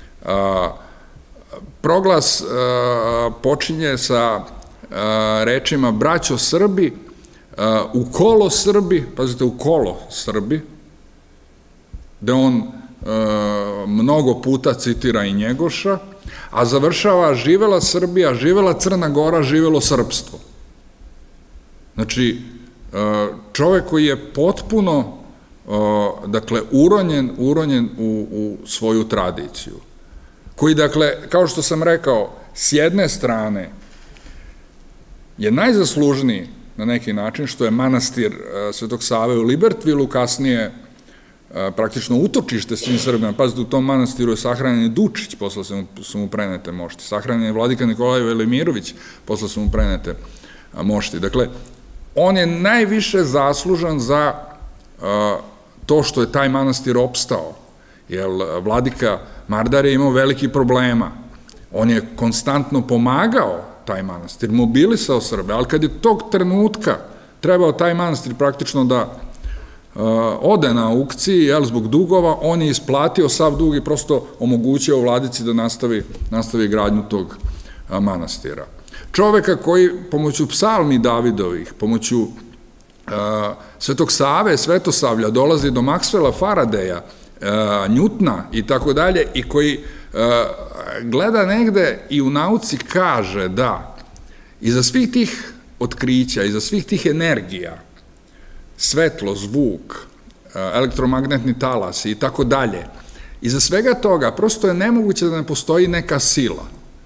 Proglas počinje sa rečima braćo Srbi, u kolo Srbi, pazite, u kolo Srbi, gde on mnogo puta citira i Njegoša, a završava živela Srbija, živela Crna Gora, živelo srpstvo. Znači, čovek koji je potpuno, dakle, uronjen u svoju tradiciju, koji, dakle, kao što sam rekao, s jedne strane je najzaslužniji na neki način što je manastir Svetog Save u Libertvilu, kasnije praktično utočište svim Srbima. Pazite, u tom manastiru je sahranjen i Dučić, posle su mu prenete mošti. Sahranjen je vladika Nikolaj Velimirović, posle su mu prenete mošti. Dakle, on je najviše zaslužan za to što je taj manastir opstao, jer vladika Mardar je imao veliki problema. On je konstantno pomagao taj manastir, mobilisao Srbe, ali kad je tog trenutka trebao taj manastir praktično da ode na aukciji, zbog dugova, on je isplatio sav dug i prosto omogućio vladici da nastavi gradnju tog manastira. Čoveka koji pomoću psalmi Davidovih, pomoću Svetog Save, Svetosavlja, dolazi do Maksvela Faradeja, Njutna i tako dalje, i koji gleda negde i u nauci kaže da iza svih tih otkrića, iza svih tih energija, svetlo, zvuk, elektromagnetni talasi i tako dalje, iza svega toga prosto je nemoguće da ne postoji neka sila,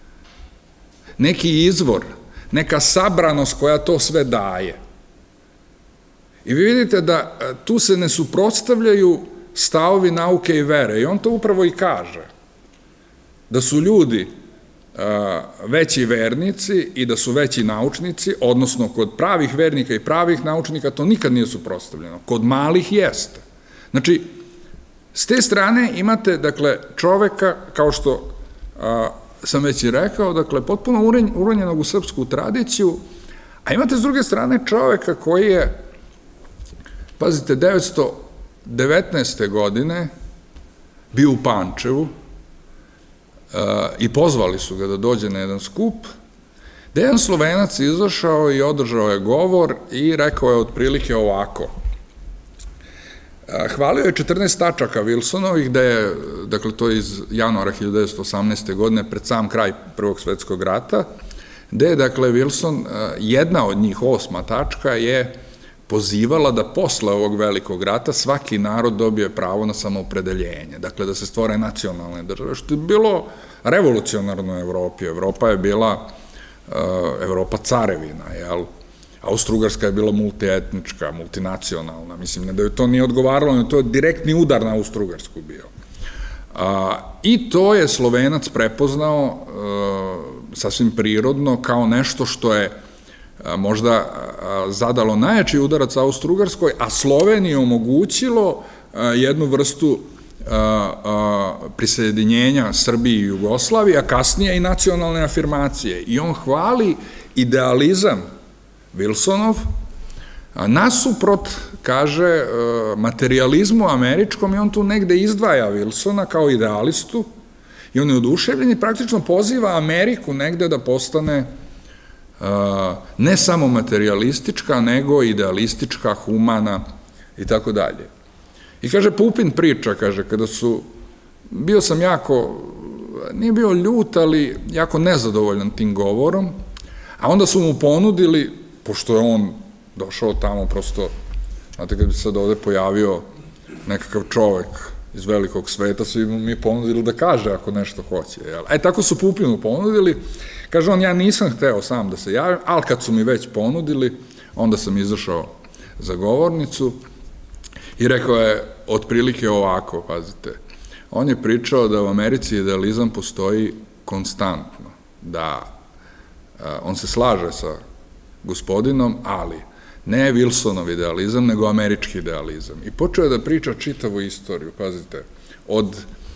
neki izvor, neka sabranost koja to sve daje. I vi vidite da tu se ne suprotstavljaju stavovi nauke i vere, i on to upravo i kaže, da su ljudi veći vernici i da su veći naučnici, odnosno kod pravih vernika i pravih naučnika to nikad nije suprotstavljeno, kod malih jeste. Znači, s te strane imate, dakle, čoveka, kao što sam već i rekao, dakle, potpuno uronjenog u srpsku tradiciju, a imate s druge strane čoveka koji je, pazite, 1919. godine bio u Pančevu, i pozvali su ga da dođe na jedan skup, da jedan Slovenac izašao i održao je govor i rekao je otprilike ovako. Hvalio je 14 tačaka Wilsonovih, dakle to je iz januara 1918. godine, pred sam kraj Prvog svetskog rata, gde je, dakle, Wilson, jedna od njih, 8. tačka, je pozivala da posle ovog velikog rata svaki narod dobije pravo na samoopredeljenje, dakle da se stvore nacionalne države, što je bilo revolucionarno u Evropi. Evropa je bila Evropa carevina, jel? Austro-Ugarska je bila multietnička, multinacionalna, mislim, ne da je to nije odgovaralo, ne to je direktni udar na Austro-Ugarsku bio. I to je Slovenac prepoznao sasvim prirodno kao nešto što je možda zadalo najjači udarac Austro-Ugarskoj, a Sloveniji omogućilo jednu vrstu prisjedinjenja Srbiji i Jugoslaviji, a kasnije i nacionalne afirmacije. I on hvali idealizam Wilsonov, nasuprot, kaže, materijalizmu američkom, i on tu negde izdvaja Wilsona kao idealistu, i on je oduševljen i praktično poziva Ameriku negde da postane ne samo materijalistička, nego idealistička, humana i tako dalje. I kaže, Pupin priča, kaže, kada su, bio sam jako, nije bio ljut, ali jako nezadovoljan tim govorom, a onda su mu ponudili, pošto je on došao tamo, prosto, znate, kad bi se sad ovde pojavio nekakav čovek iz velikog sveta, su im mi ponudili da kaže ako nešto hoće. Tako su Pupinu ponudili, kaže on, ja nisam hteo sam da se javim, ali kad su mi već ponudili, onda sam izašao za govornicu i rekao je otprilike ovako, pazite, on je pričao da u Americi idealizam postoji konstantno, da on se slaže sa gospodinom, ali ne Wilsonov idealizam, nego američki idealizam. I počeo je da priča čitavu istoriju, pazite, od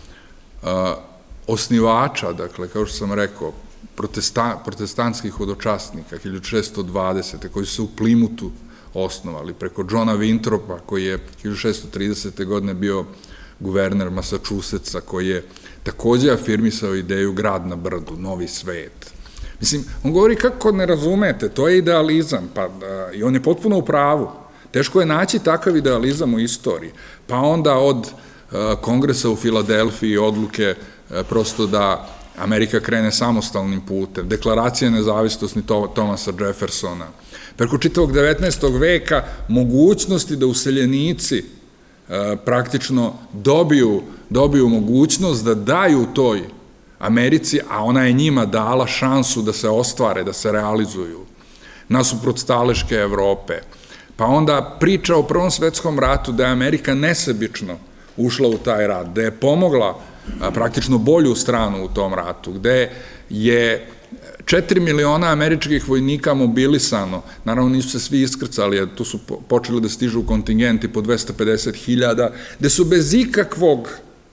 osnivača, dakle, kao što sam rekao, protestantskih hodočasnika, 1620. koji su se u Plimutu osnovali, preko Johna Winthropa, koji je 1630. godine bio guverner Massachusettsa, koji je takođe afirmisao ideju grad na brdu, novi svet. Mislim, on govori kako ne razumete, to je idealizam, i on je potpuno u pravu. Teško je naći takav idealizam u istoriji. Pa onda od kongresa u Filadelfiji odluke prosto da Amerika krene samostalnim putem, deklaracije nezavisnosti Thomasa Jeffersona, preko čitavog 19. veka mogućnosti da useljenici praktično dobiju mogućnost da daju toj Americi, a ona je njima dala šansu da se ostvare, da se realizuju, nasuprot staleške Evrope. Pa onda priča o Prvom svetskom ratu da je Amerika nesebično ušla u taj rat, da je pomogla praktično bolju stranu u tom ratu, gde je 4 miliona američkih vojnika mobilisano, naravno nisu se svi iskrcali, tu su počeli da stižu kontingenti po 250.000, gde su bez ikakvog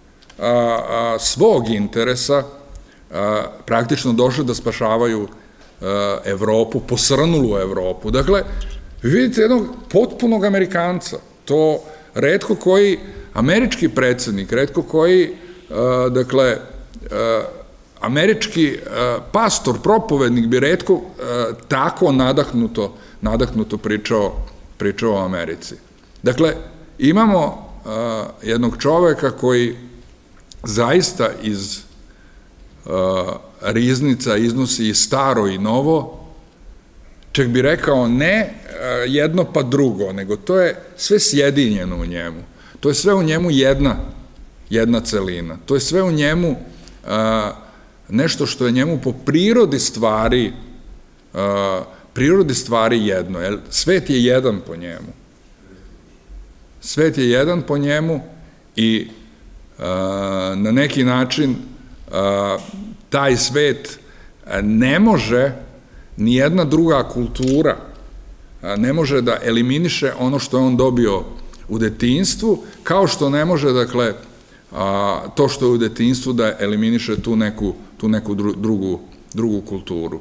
svog interesa praktično došli da spašavaju Evropu, posrnulu Evropu. Dakle, vi vidite jednog potpunog Amerikanca, to retko koji američki predsednik, retko koji, dakle, američki pastor, propovednik bi retko tako nadahnuto pričao o Americi. Dakle, imamo jednog čoveka koji zaista iz riznica iznosi i staro i novo, čak bi rekao ne jedno pa drugo, nego to je sve sjedinjeno u njemu. To je sve u njemu jedna celina. To je sve u njemu nešto što je njemu po prirodi stvari jedno. Svet je jedan po njemu. Svet je jedan po njemu i na neki način taj svet ne može, ni jedna druga kultura ne može da eliminiše ono što je on dobio u detinjstvu, kao što ne može, dakle, to što je u detinjstvu da eliminiše tu neku drugu kulturu.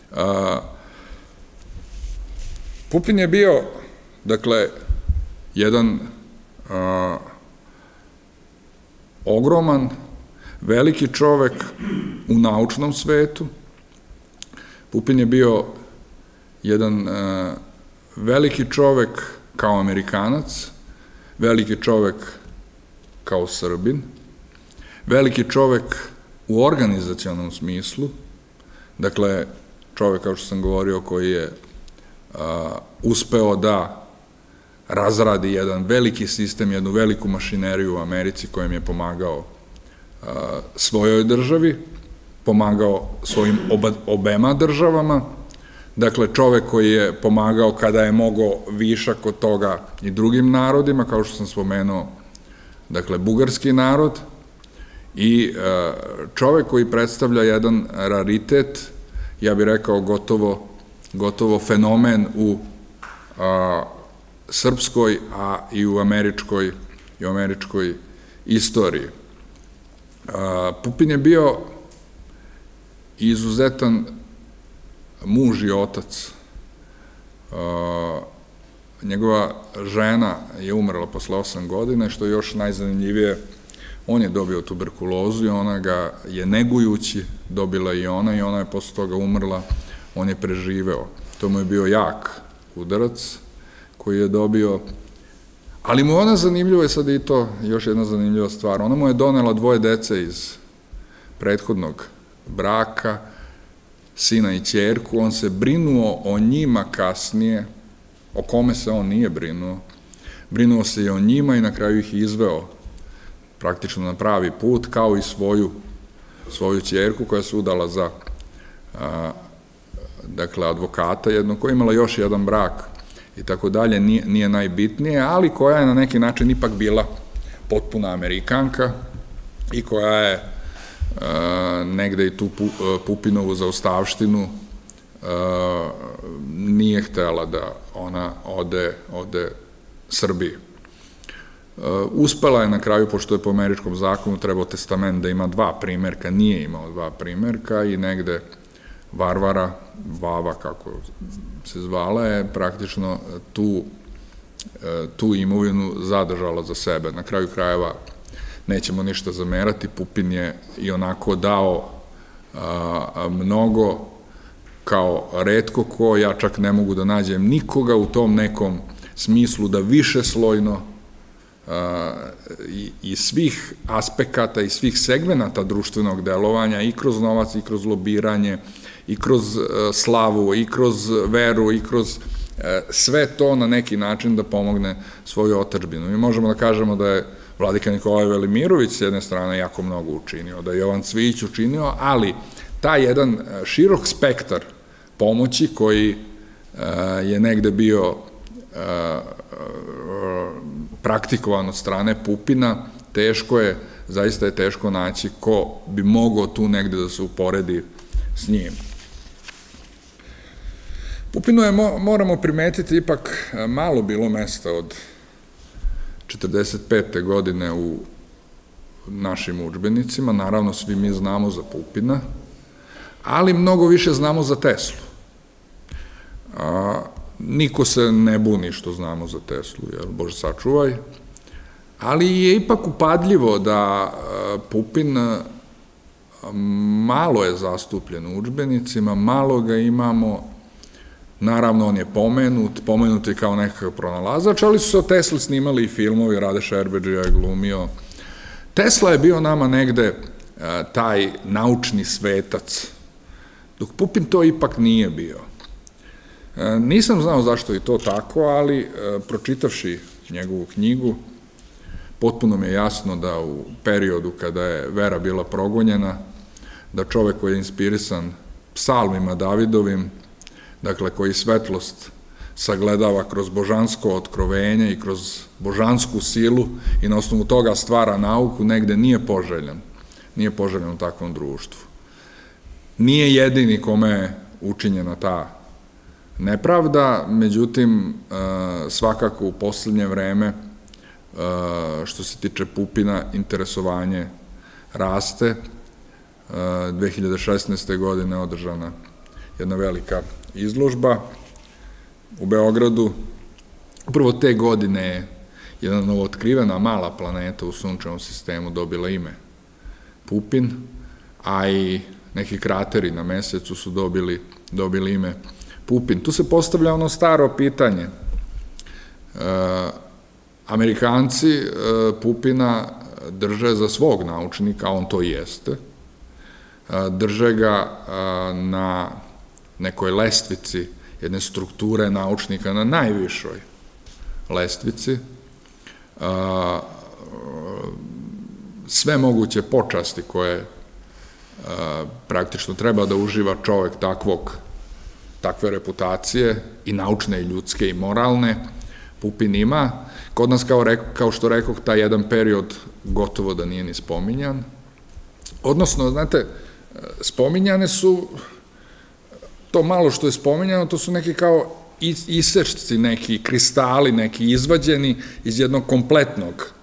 Pupin je bio, dakle, jedan ogroman, veliki čovek u naučnom svetu. Pupin je bio jedan veliki čovek kao Amerikanac, veliki čovek kao Srbin, veliki čovek u organizacionom smislu, dakle, čovek, kao što sam govorio, koji je uspeo da razradi jedan veliki sistem, jednu veliku mašineriju u Americi kojem je pomagao svojoj državi, pomagao svojim obema državama, dakle, čovek koji je pomagao kada je mogao višak od toga i drugim narodima, kao što sam spomenuo, dakle, bugarski narod, i čovek koji predstavlja jedan raritet, ja bih rekao gotovo fenomen u srpskoj, a i u američkoj istoriji. Pupin je bio izuzetan muž i otac. Njegova žena je umrla posle 8 godina, što je još najzanimljivije, on je dobio tuberkulozu i ona ga je negujući dobila i ona je posle toga umrla, on je preživeo. To mu je bio jak udarac koji je dobio, ali mu ona zanimljiva je sad i to, još jedna zanimljiva stvar, ona mu je donela 2 dece iz prethodnog braka, sina i ćerku, on se brinuo o njima kasnije, o kome se on nije brinuo se i o njima i na kraju ih izveo praktično na pravi put, kao i svoju ćerku koja se udala za dakle, advokata jednog, koja je imala još jedan brak i tako dalje, nije najbitnije, ali koja je na neki način ipak bila potpuna Amerikanka i koja je negde i tu Pupinovu zaostavštinu nije htela da ona ode Srbiji. Uspela je na kraju, pošto je po američkom zakonu trebao testament da ima 2 primerka, nije imao 2 primerka i negde Varvara, Vava, kako se zvala, je praktično tu imovinu zadržala za sebe. Na kraju krajeva nećemo ništa zamerati, Pupin je i onako dao mnogo kao retko ko, ja čak ne mogu da nađem nikoga u tom nekom smislu da višeslojno i svih aspekata i svih segmenata društvenog delovanja i kroz novac i kroz lobiranje i kroz slavu i kroz veru i kroz sve to na neki način da pomogne svoju otadžbinu. Mi možemo da kažemo da je vladika Nikolaj Velimirović s jedne strane jako mnogo učinio, da je Jovan Cvijić učinio, ali taj jedan širok spektar pomoći koji je negde bio praktikovan od strane Pupina, zaista je teško naći ko bi mogao tu negde da se uporedi s njim. Pupinu je, moramo primetiti, ipak malo bilo mesta od 45. godine u našim udžbenicima, naravno svi mi znamo za Pupina, ali mnogo više znamo za Teslu. Niko se ne buni što znamo za Teslu, jer Bože sačuvaj, ali je ipak upadljivo da Pupin malo je zastupljen u udžbenicima, malo ga imamo, naravno on je pomenut je kao nekakav pronalazač, ali su se o Tesli snimali i filmovi, Rade Šerbedžija je glumio. Tesla je bio nama negde taj naučni svetac, dok Pupin to ipak nije bio. Nisam znao zašto je to tako, ali pročitavši njegovu knjigu, potpuno mi je jasno da u periodu kada je vera bila progonjena, da čovek koji je inspirisan psalmima Davidovim, dakle koji svetlost sagledava kroz božansko otkrovenje i kroz božansku silu i na osnovu toga stvara nauku, negde nije poželjen u takvom društvu. Nije jedini kome je učinjena ta nepravda, međutim, svakako u poslednje vreme, što se tiče Pupina, interesovanje raste. 2016. godine održana jedna velika izložba u Beogradu. Upravo te godine je jedna novootkrivena mala planeta u sunčevom sistemu dobila ime Pupin, a i neki krateri na Mesecu su dobili ime Pupin. Tu se postavlja ono staro pitanje. Amerikanci Pupina drže za svog naučnika, on to jeste, drže ga na nekoj lestvici jedne strukture naučnika, na najvišoj lestvici, sve moguće počasti koje praktično treba da uživa čovek takve reputacije, i naučne, i ljudske, i moralne, Pupin ima. Kod nas, kao što rekoh, taj jedan period gotovo da nije ni spominjan. Odnosno, znate, spominjane su, to malo što je spominjano, to su neki kao isečci, neki kristali, neki izvađeni iz jednog kompletnog,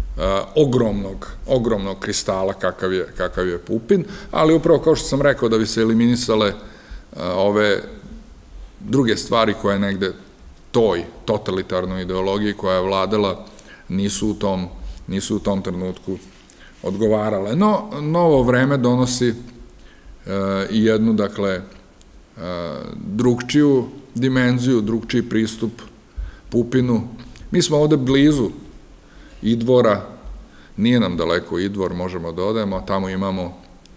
ogromnog kristala kakav je Pupin, ali upravo kao što sam rekao, da bi se eliminisale ove druge stvari koje negde toj totalitarnoj ideologiji koja je vladala nisu u tom trenutku odgovarale. No, novo vreme donosi i jednu, dakle, drugčiju dimenziju, drugčiji pristup Pupinu. Mi smo ovde blizu Idvora, nije nam daleko Idvor, možemo da odemo, tamo imamo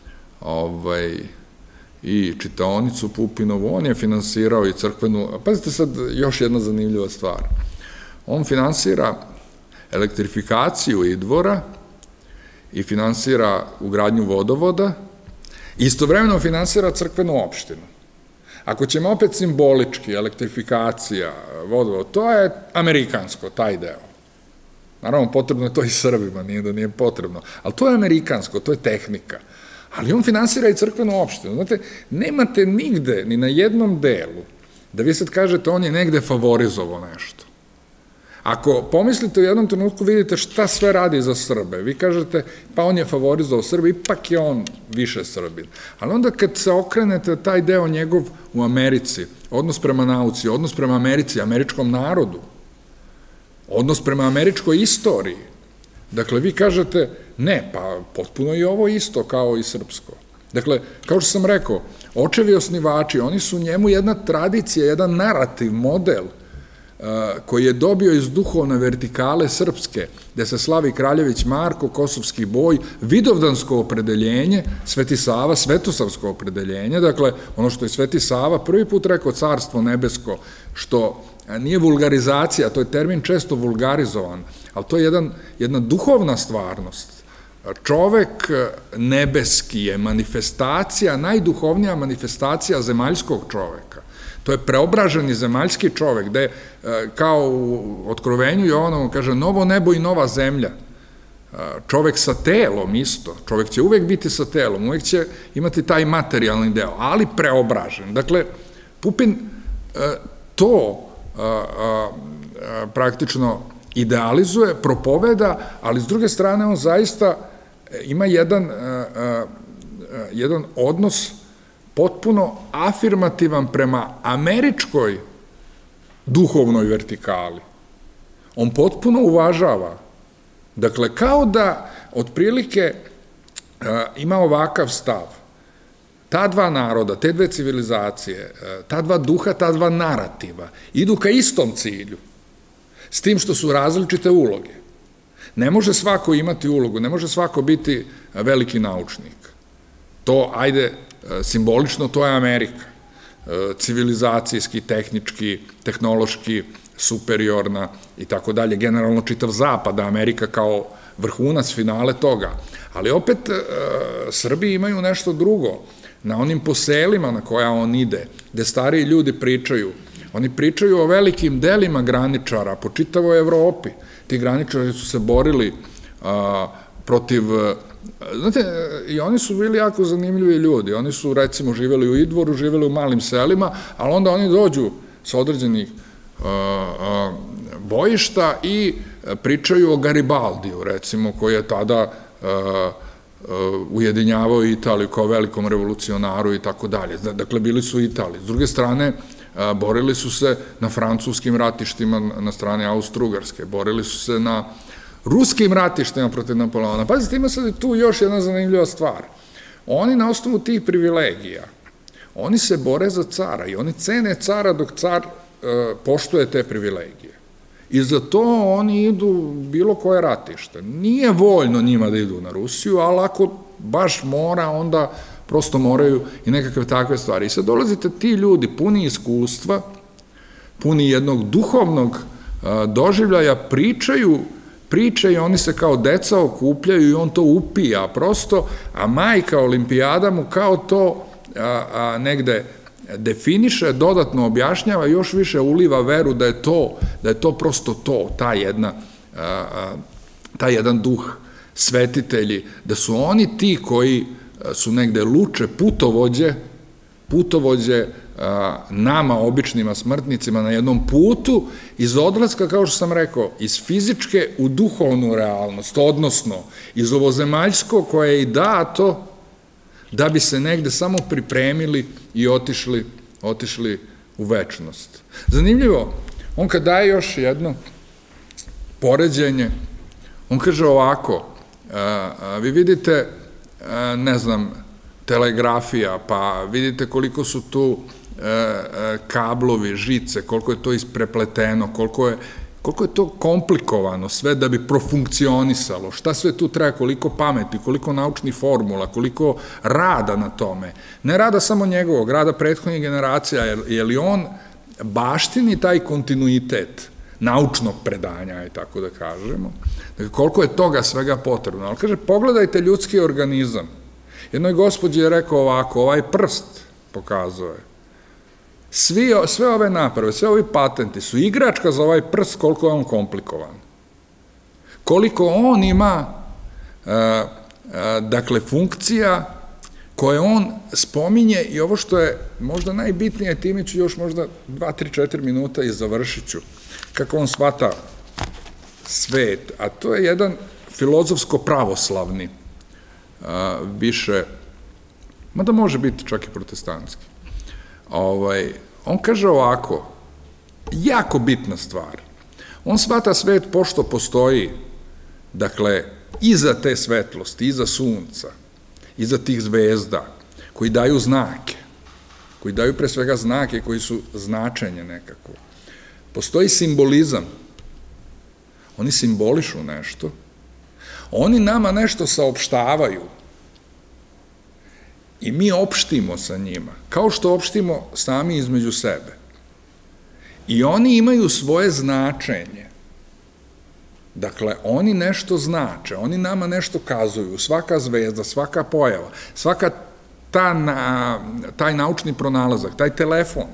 i čitaonicu Pupinovu, on je finansirao i crkvenu, pazite sad još jedna zanimljiva stvar, on finansira elektrifikaciju Idvora i finansira ugradnju vodovoda, istovremeno finansira crkvenu opštinu. Ako ćemo opet simbolički, elektrifikacija, vodovod, to je amerikansko, taj deo. Naravno, potrebno je to i Srbima, nije da nije potrebno, ali to je amerikansko, to je tehnika. Ali on finansira i crkvenu opštinu. Znate, nemate nigde, ni na jednom delu, da vi sad kažete on je negde favorizovao nešto. Ako pomislite u jednom trenutku, vidite šta sve radi za Srbe, vi kažete, pa on je favorizovao Srbe, ipak je on više Srbin. Ali onda kad se okrenete taj deo njegov u Americi, odnos prema nauci, odnos prema Americi, američkom narodu, odnos prema američkoj istoriji, dakle, vi kažete, ne, pa potpuno je ovo isto kao i srpsko. Dakle, kao što sam rekao, očevi osnivači, oni su njemu jedna tradicija, jedan narativ, model, koji je dobio iz duhovne vertikale srpske, gde se slavi Kraljević Marko, Kosovski boj, Vidovdansko opredeljenje, Sveti Sava, Svetosavsko opredeljenje, dakle, ono što je Sveti Sava prvi put rekao Carstvo nebesko, što nije vulgarizacija, to je termin često vulgarizovan, ali to je jedna duhovna stvarnost. Čovek nebeski je manifestacija, najduhovnija manifestacija zemaljskog čoveka. To je preobraženi zemaljski čovek, gde kao u Otkrovenju Jovanovom kaže novo nebo i nova zemlja. Čovek sa telom isto, čovek će uvek biti sa telom, uvek će imati taj materijalni deo, ali preobražen. Dakle, Pupin to praktično idealizuje, propoveda, ali s druge strane on zaista ima jedan odnos potpuno afirmativan prema američkoj duhovnoj vertikali. On potpuno uvažava. Dakle, kao da otprilike ima ovakav stav. Ta dva naroda, te dve civilizacije, ta dva duha, ta dva narativa idu ka istom cilju, s tim što su različite uloge. Ne može svako imati ulogu, ne može svako biti veliki naučnik. To, ajde, simbolično, to je Amerika. Civilizacijski, tehnički, tehnološki, superiorna i tako dalje. Generalno čitav zapad, Amerika kao vrhunac, finale toga. Ali opet Srbi imaju nešto drugo. Na onim poselima na koja on ide, gde stariji ljudi pričaju, oni pričaju o velikim delima graničara po čitavoj Evropi. Ti graničari su se borili protiv, znate, i oni su bili jako zanimljivi ljudi. Oni su, recimo, živeli u Idvoru, živeli u malim selima, ali onda oni dođu sa određenih bojišta i pričaju o Garibaldiju, recimo, koji je tada ujedinjavao Italiju kao velikom revolucionaru i tako dalje. Dakle, bili su u Italiji. S druge strane, borili su se na francuskim ratištima na strani Austro-Ugarske, borili su se na ruskim ratištima protiv Napoleona. Pazite, ima sad tu još jedna zanimljiva stvar. Oni na osnovu tih privilegija, oni se bore za cara i oni cene cara dok car poštuje te privilegije. I za to oni idu bilo koje ratište. Nije voljno njima da idu na Rusiju, ali ako baš mora, onda prosto moraju i nekakve takve stvari. I sad dolazite ti ljudi puni iskustva, puni jednog duhovnog doživljaja, pričaju priče i oni se kao deca okupljaju i on to upija prosto, a majka olimpijada mu kao to negde definiše, dodatno objašnjava, još više uliva veru da je to prosto to, taj jedan duh svetitelji, da su oni ti koji su negde luče putovođe nama, običnima smrtnicima, na jednom putu iz odlaska, kao što sam rekao, iz fizičke u duhovnu realnost, odnosno iz ovozemaljsko koje je i dato da bi se negde samo pripremili i otišli u večnost. Zanimljivo, on kad daje još jedno poređenje, on kaže ovako, vi vidite, ne znam, telegrafija, pa vidite koliko su tu kablovi, žice, koliko je to isprepleteno, koliko je to komplikovano sve da bi profunkcionisalo, šta sve tu treba, koliko pameti, koliko naučnih formula, koliko rada na tome. Ne rada samo njegovog, rada prethodnih generacija, je li on baštini taj kontinuitet naučnog predanja, tako da kažemo. Dakle, koliko je toga svega potrebno. Ali kaže, pogledajte ljudski organizam. Jednoj gospođi je rekao ovako, ovaj prst pokazao je. Sve ove naprave, sve ovi patenti su igračka za ovaj prst, koliko je on komplikovan. Koliko on ima, dakle, funkcija koje on spominje i ovo što je možda najbitnije, time ću još možda 2, 3, 4 minuta i završit ću, kako on shvata svet, a to je jedan filozofsko-pravoslavni, više, mada može biti čak i protestantski. On kaže ovako, jako bitna stvar, on shvata svet pošto postoji, dakle, iza te svetlosti, iza sunca, iza tih zvezda, koji daju znake, koji daju pre svega znake, koji su značenje nekako. Postoji simbolizam, oni simbolišu nešto, oni nama nešto saopštavaju i mi opštimo sa njima, kao što opštimo sami između sebe. I oni imaju svoje značenje. Dakle, oni nešto znače, oni nama nešto kazuju, svaka zvezda, svaka pojava, svaka taj naučni pronalazak, taj telefon,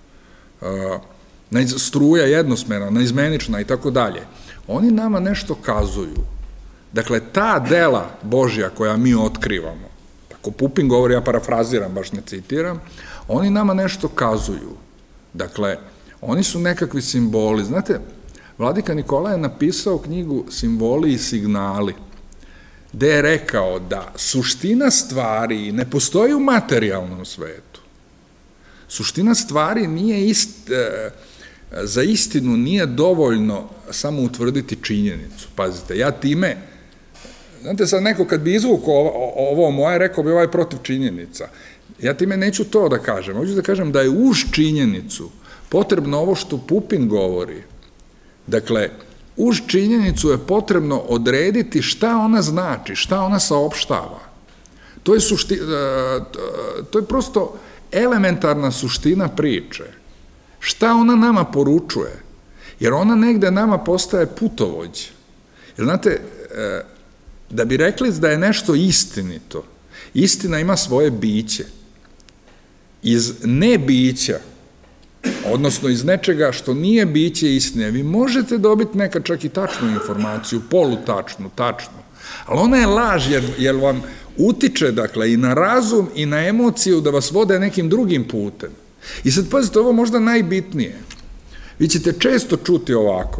struja jednosmerna, neizmenična i tako dalje, oni nama nešto kazuju. Dakle, ta dela Božja koja mi otkrivamo, tako Pupin govori, ja parafraziram, baš ne citiram, oni nama nešto kazuju. Dakle, oni su nekakvi simboli. Znate, Vladika Nikola je napisao knjigu Simboli i signali, gde je rekao da suština stvari ne postoji u materijalnom svetu. Suština stvari nije za istinu nije dovoljno samo utvrditi činjenicu. Pazite, ja time, znate, sad neko kad bi izvukao ovo moje, rekao bi ovaj protiv činjenica. Ja time neću to da kažem. Hoću da kažem da je uz činjenicu potrebno ovo što Pupin govori. Dakle, uz činjenicu je potrebno odrediti šta ona znači, šta ona saopštava. To je prosto elementarna suština priče. Šta ona nama poručuje? Jer ona negde nama postaje putovođ. Jer znate, da bi rekli da je nešto istinito, istina ima svoje biće. Iz nebića, odnosno iz nečega što nije biće istine, vi možete dobiti nekad čak i tačnu informaciju, polutačnu, tačnu, ali ona je laž jer vam utiče, dakle, i na razum i na emociju da vas vode nekim drugim putem. I sad, pazite, ovo možda najbitnije. Vi ćete često čuti ovako.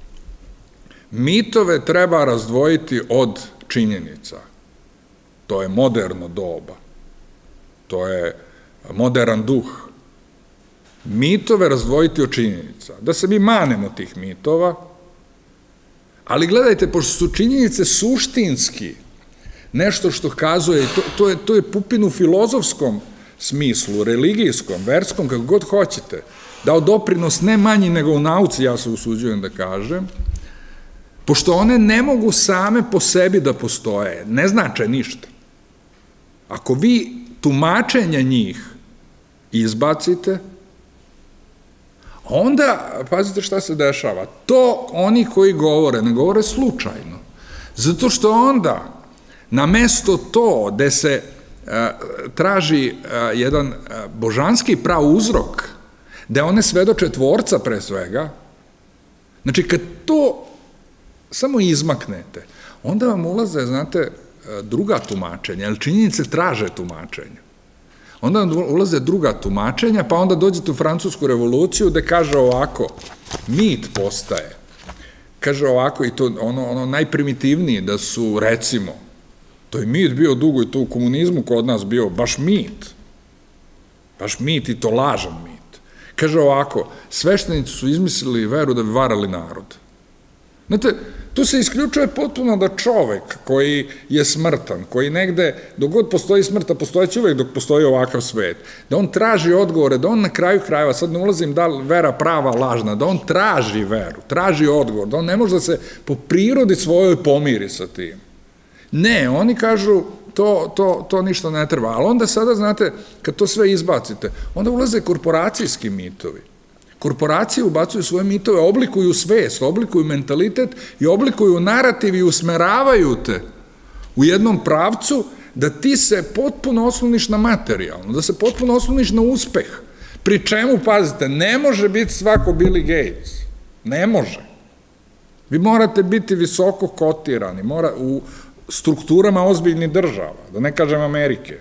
Mitove treba razdvojiti od činjenica. To je moderno doba. To je modern duh. Mitove razdvojiti od činjenica. Da se mi manemo tih mitova, Ali gledajte, pošto su činjenice suštinski nešto što kazuje, to je Pupin u filozofskom smislu, religijskom, verskom, kako god hoćete, dao doprinos ne manji nego u nauci, ja se usuđujem da kažem, pošto one ne mogu same po sebi da postoje, ne znače ništa. Ako vi tumačenja njih izbacite, onda, pazite šta se dešava, to oni koji govore, ne govore slučajno, zato što onda, na mesto to gde se traži jedan božanski prav uzrok, gde one svedoče tvorca pre svega, znači kad to samo izmaknete, onda vam ulaze, znate, druga tumačenja, jer činjenice traže tumačenja. Onda vam ulaze druga tumačenja, pa onda dođete u Francusku revoluciju gde kaže ovako, mit postaje. Kaže ovako, i to ono najprimitivnije, da su, recimo, to je mit bio dugo i to u komunizmu kod nas bio baš mit i to lažan mit. Kaže ovako, sveštenici su izmislili veru da bi varali narod. Znate, tu se isključuje potpuno da čovek koji je smrtan, koji negde, dok god postoji smrta, postojeći uvek dok postoji ovakav svet, da on traži odgovore, da on na kraju krajeva, sad ne ulazim da li vera prava, lažna, da on traži veru, traži odgovor, da on ne može da se po prirodi svojoj pomiri sa tim. Ne, oni kažu, to ništa ne treba, ali onda sada, znate, kad to sve izbacite, onda ulaze korporacijski mitovi. Korporacije ubacuju svoje mitove, oblikuju svest, oblikuju mentalitet i oblikuju narativ i usmeravaju te u jednom pravcu da ti se potpuno osloniš na materijalno, da se potpuno osloniš na uspeh. Pri čemu, pazite, ne može biti svako Billy Gates. Ne može. Vi morate biti visoko kotirani, u strukturama ozbiljnih država, da ne kažem Amerike.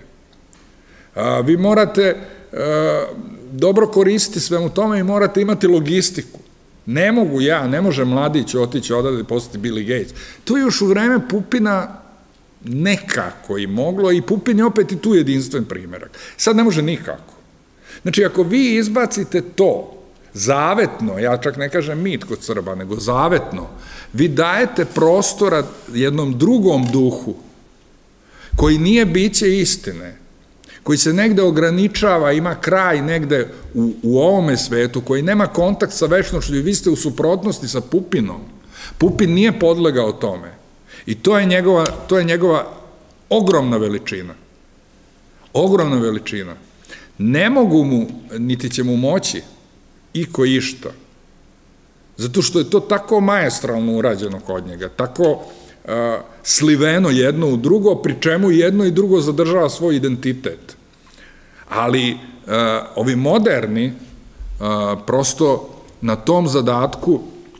Vi morate dobro koristiti svemu tome i morate imati logistiku. Ne mogu ja, ne može mladić otići odavde i postati Billy Gates. To je još u vreme Pupina nekako i moglo i Pupin je opet i tu jedinstven primjerak. Sad ne može nikako. Znači, ako vi izbacite to zavetno, ja čak ne kažem mit kod Srba, nego zavetno, vi dajete prostora jednom drugom duhu, koji nije biće istine, koji se negde ograničava, ima kraj negde u ovome svetu, koji nema kontakt sa večnošću, vi ste u suprotnosti sa Pupinom. Pupin nije podlegao tome. I to je njegova ogromna veličina. Ogromna veličina. Ne mogu mu, niti će mu moći, iko išta. Zato što je to tako maestralno urađeno kod njega, tako sliveno jedno u drugo, pri čemu jedno i drugo zadržava svoj identitet. Ali ovi moderni prosto na tom zadatku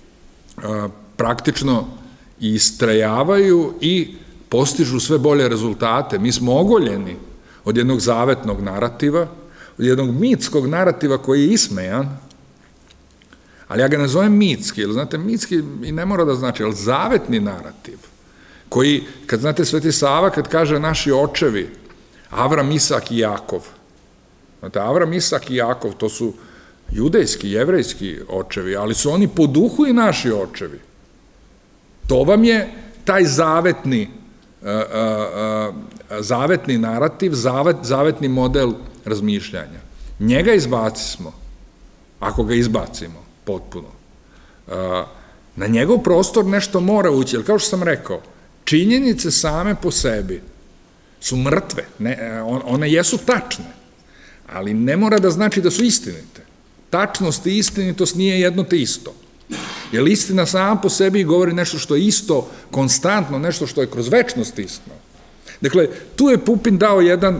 praktično istrajavaju i postižu sve bolje rezultate. Mi smo ogoljeni od jednog zavetnog narativa, od jednog mitskog narativa koji je ismejan, ali ja ga ne zovem mitski, jer znate, mitski i ne mora da znači, ali zavetni narativ, koji, kad znate Sveti Sava, kad kaže naši očevi, Avram, Isak i Jakov, znate, Avram, Isak i Jakov, to su judejski, jevrejski očevi, ali su oni po duhu i naši očevi. To vam je taj zavetni narativ, zavetni model razmišljanja. Njega izbacimo, ako ga izbacimo potpuno. Na njegov prostor nešto mora ući, jer kao što sam rekao, činjenice same po sebi su mrtve, one jesu tačne, ali ne mora da znači da su istinite. Tačnost i istinitost nije jedno te isto. Jer istina sama po sebi govori nešto što je isto, konstantno, nešto što je kroz večnost isto. Dakle, tu je Pupin dao jedan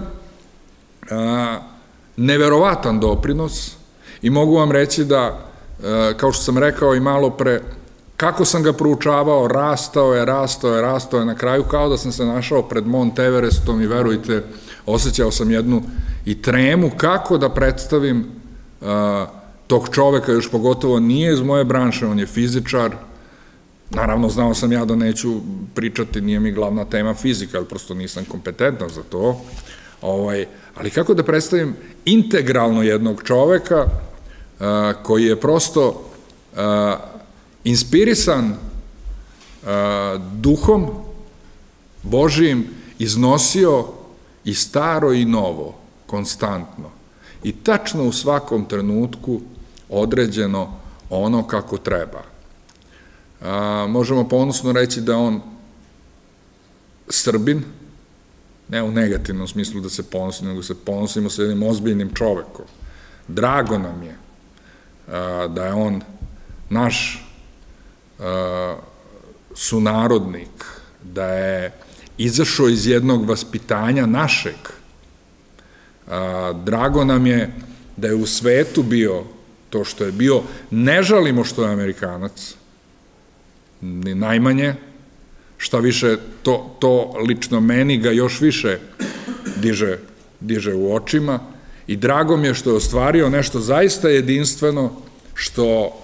neverovatan doprinos i mogu vam reći da, kao što sam rekao i malo pre, kako sam ga proučavao, rastao je na kraju, kao da sam se našao pred Mont Everestom i verujte, osjećao sam jednu i tremu kako da predstavim tog čoveka, još pogotovo nije iz moje branše, on je fizičar, naravno znao sam ja da neću pričati, nije mi glavna tema fizika, ali prosto nisam kompetentan za to, ali kako da predstavim integralno jednog čoveka koji je prosto inspirisan duhom Božijim iznosio i staro i novo, konstantno. I tačno u svakom trenutku određeno ono kako treba. Možemo ponosno reći da on Srbin, ne u negativnom smislu da se ponosimo, nego se ponosimo sa jednim ozbiljnim čovekom. Drago nam je da je on naš sunarodnik, da je izašao iz jednog vaspitanja našeg. Drago nam je da je u svetu bio to što je bio. Ne žalimo što je Amerikanac, ni najmanje, šta više, to lično meni ga još više diže u očima i drago mi je što je ostvario nešto zaista jedinstveno, što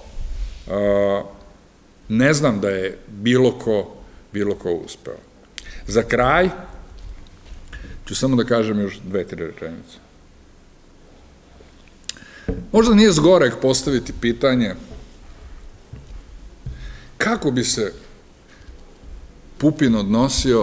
ne znam da je bilo ko uspeo. Za kraj ću samo da kažem još 2-3 rečenice. Možda nije zgorek postaviti pitanje kako bi se Pupin odnosio,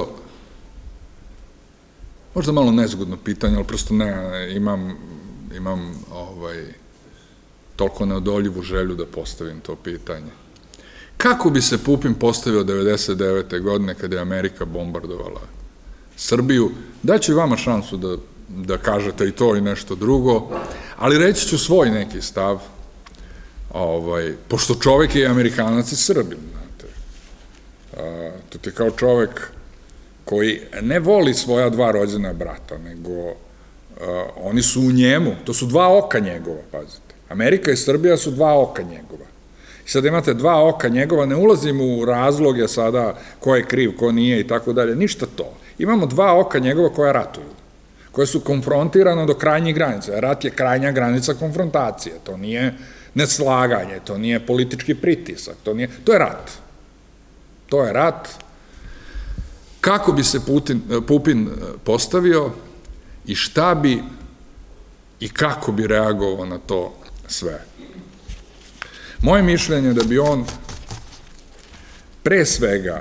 možda malo nezgodno pitanje, ali prosto imam toliko neodoljivu želju da postavim to pitanje. Kako bi se Pupin postavio 1999. godine kada je Amerika bombardovala Srbiju? Daću i vama šansu da kažete i to i nešto drugo, ali reći ću svoj neki stav, pošto čovek je i Amerikanac i Srbin, znate. To ti je kao čovek koji ne voli svoja 2 rođena brata, nego oni su u njemu, to su 2 oka njegova, pazite. Amerika i Srbija su 2 oka njegova. I sad imate 2 oka njegova, ne ulazim u razloge sada ko je kriv, ko nije i tako dalje, ništa to. Imamo 2 oka njegova koja ratuju, koje su konfrontirane do krajnjih granica. Rat je krajnja granica konfrontacije, to nije neslaganje, to nije politički pritisak, to je rat. To je rat. Kako bi se Pupin postavio i šta bi i kako bi reagovao na to sve? Moje mišljenje je da bi on pre svega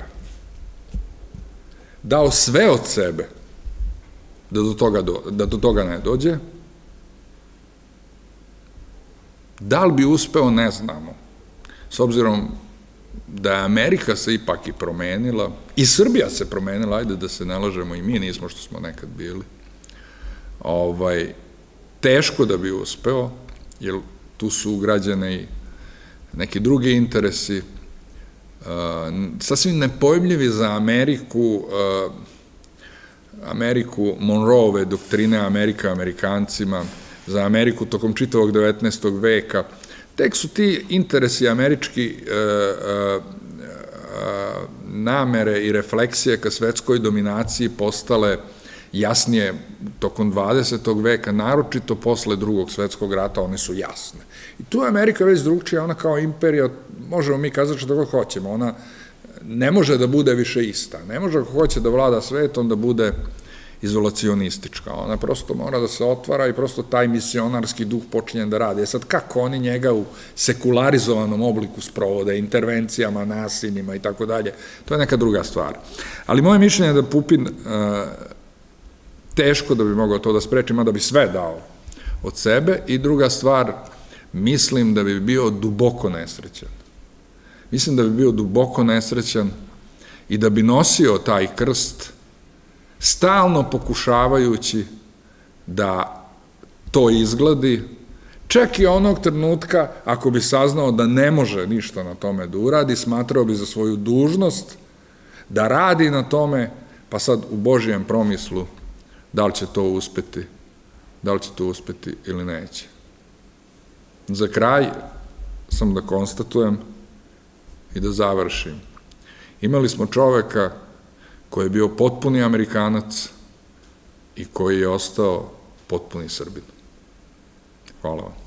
dao sve od sebe da do toga ne dođe. Da li bi uspeo, ne znamo. S obzirom da je Amerika se ipak i promenila, i Srbija se promenila, ajde da se ne lažemo, i mi nismo što smo nekad bili. Teško da bi uspeo, jer tu su ugrađene i neki drugi interesi, sasvim nepojmljivi za Ameriku Monroeove doktrine Amerika Amerikancima, za Ameriku tokom čitavog 19. veka. Tek su ti interesi američki namere i refleksije ka svetskoj dominaciji postale jasnije tokom 20. veka, naročito posle Drugog svetskog rata, one su jasne. I tu je Amerika već drugčija, ona kao imperija, možemo mi kazati što god hoćemo, ona ne može da bude više ista, ne može ako hoće da vlada svetom da bude izolacionistička, ona prosto mora da se otvara i prosto taj misionarski duh počinje da radi. Sad kako oni njega u sekularizovanom obliku sprovode, intervencijama, nasilnima i tako dalje, to je neka druga stvar. Ali moje mišljenje je da Pupin teško da bi mogao to da spreči, mada bi sve dao od sebe, i druga stvar, mislim da bi bio duboko nesrećan. Mislim da bi bio duboko nesrećan i da bi nosio taj krst stalno pokušavajući da to izgladi, čak i onog trenutka ako bi saznao da ne može ništa na tome da uradi, smatrao bi za svoju dužnost da radi na tome, pa sad u Božijem promislu da li će to uspeti ili neće. Za kraj, samo da konstatujem i da završim. Imali smo čoveka koji je bio potpuni Amerikanac i koji je ostao potpuni Srbin. Hvala vam.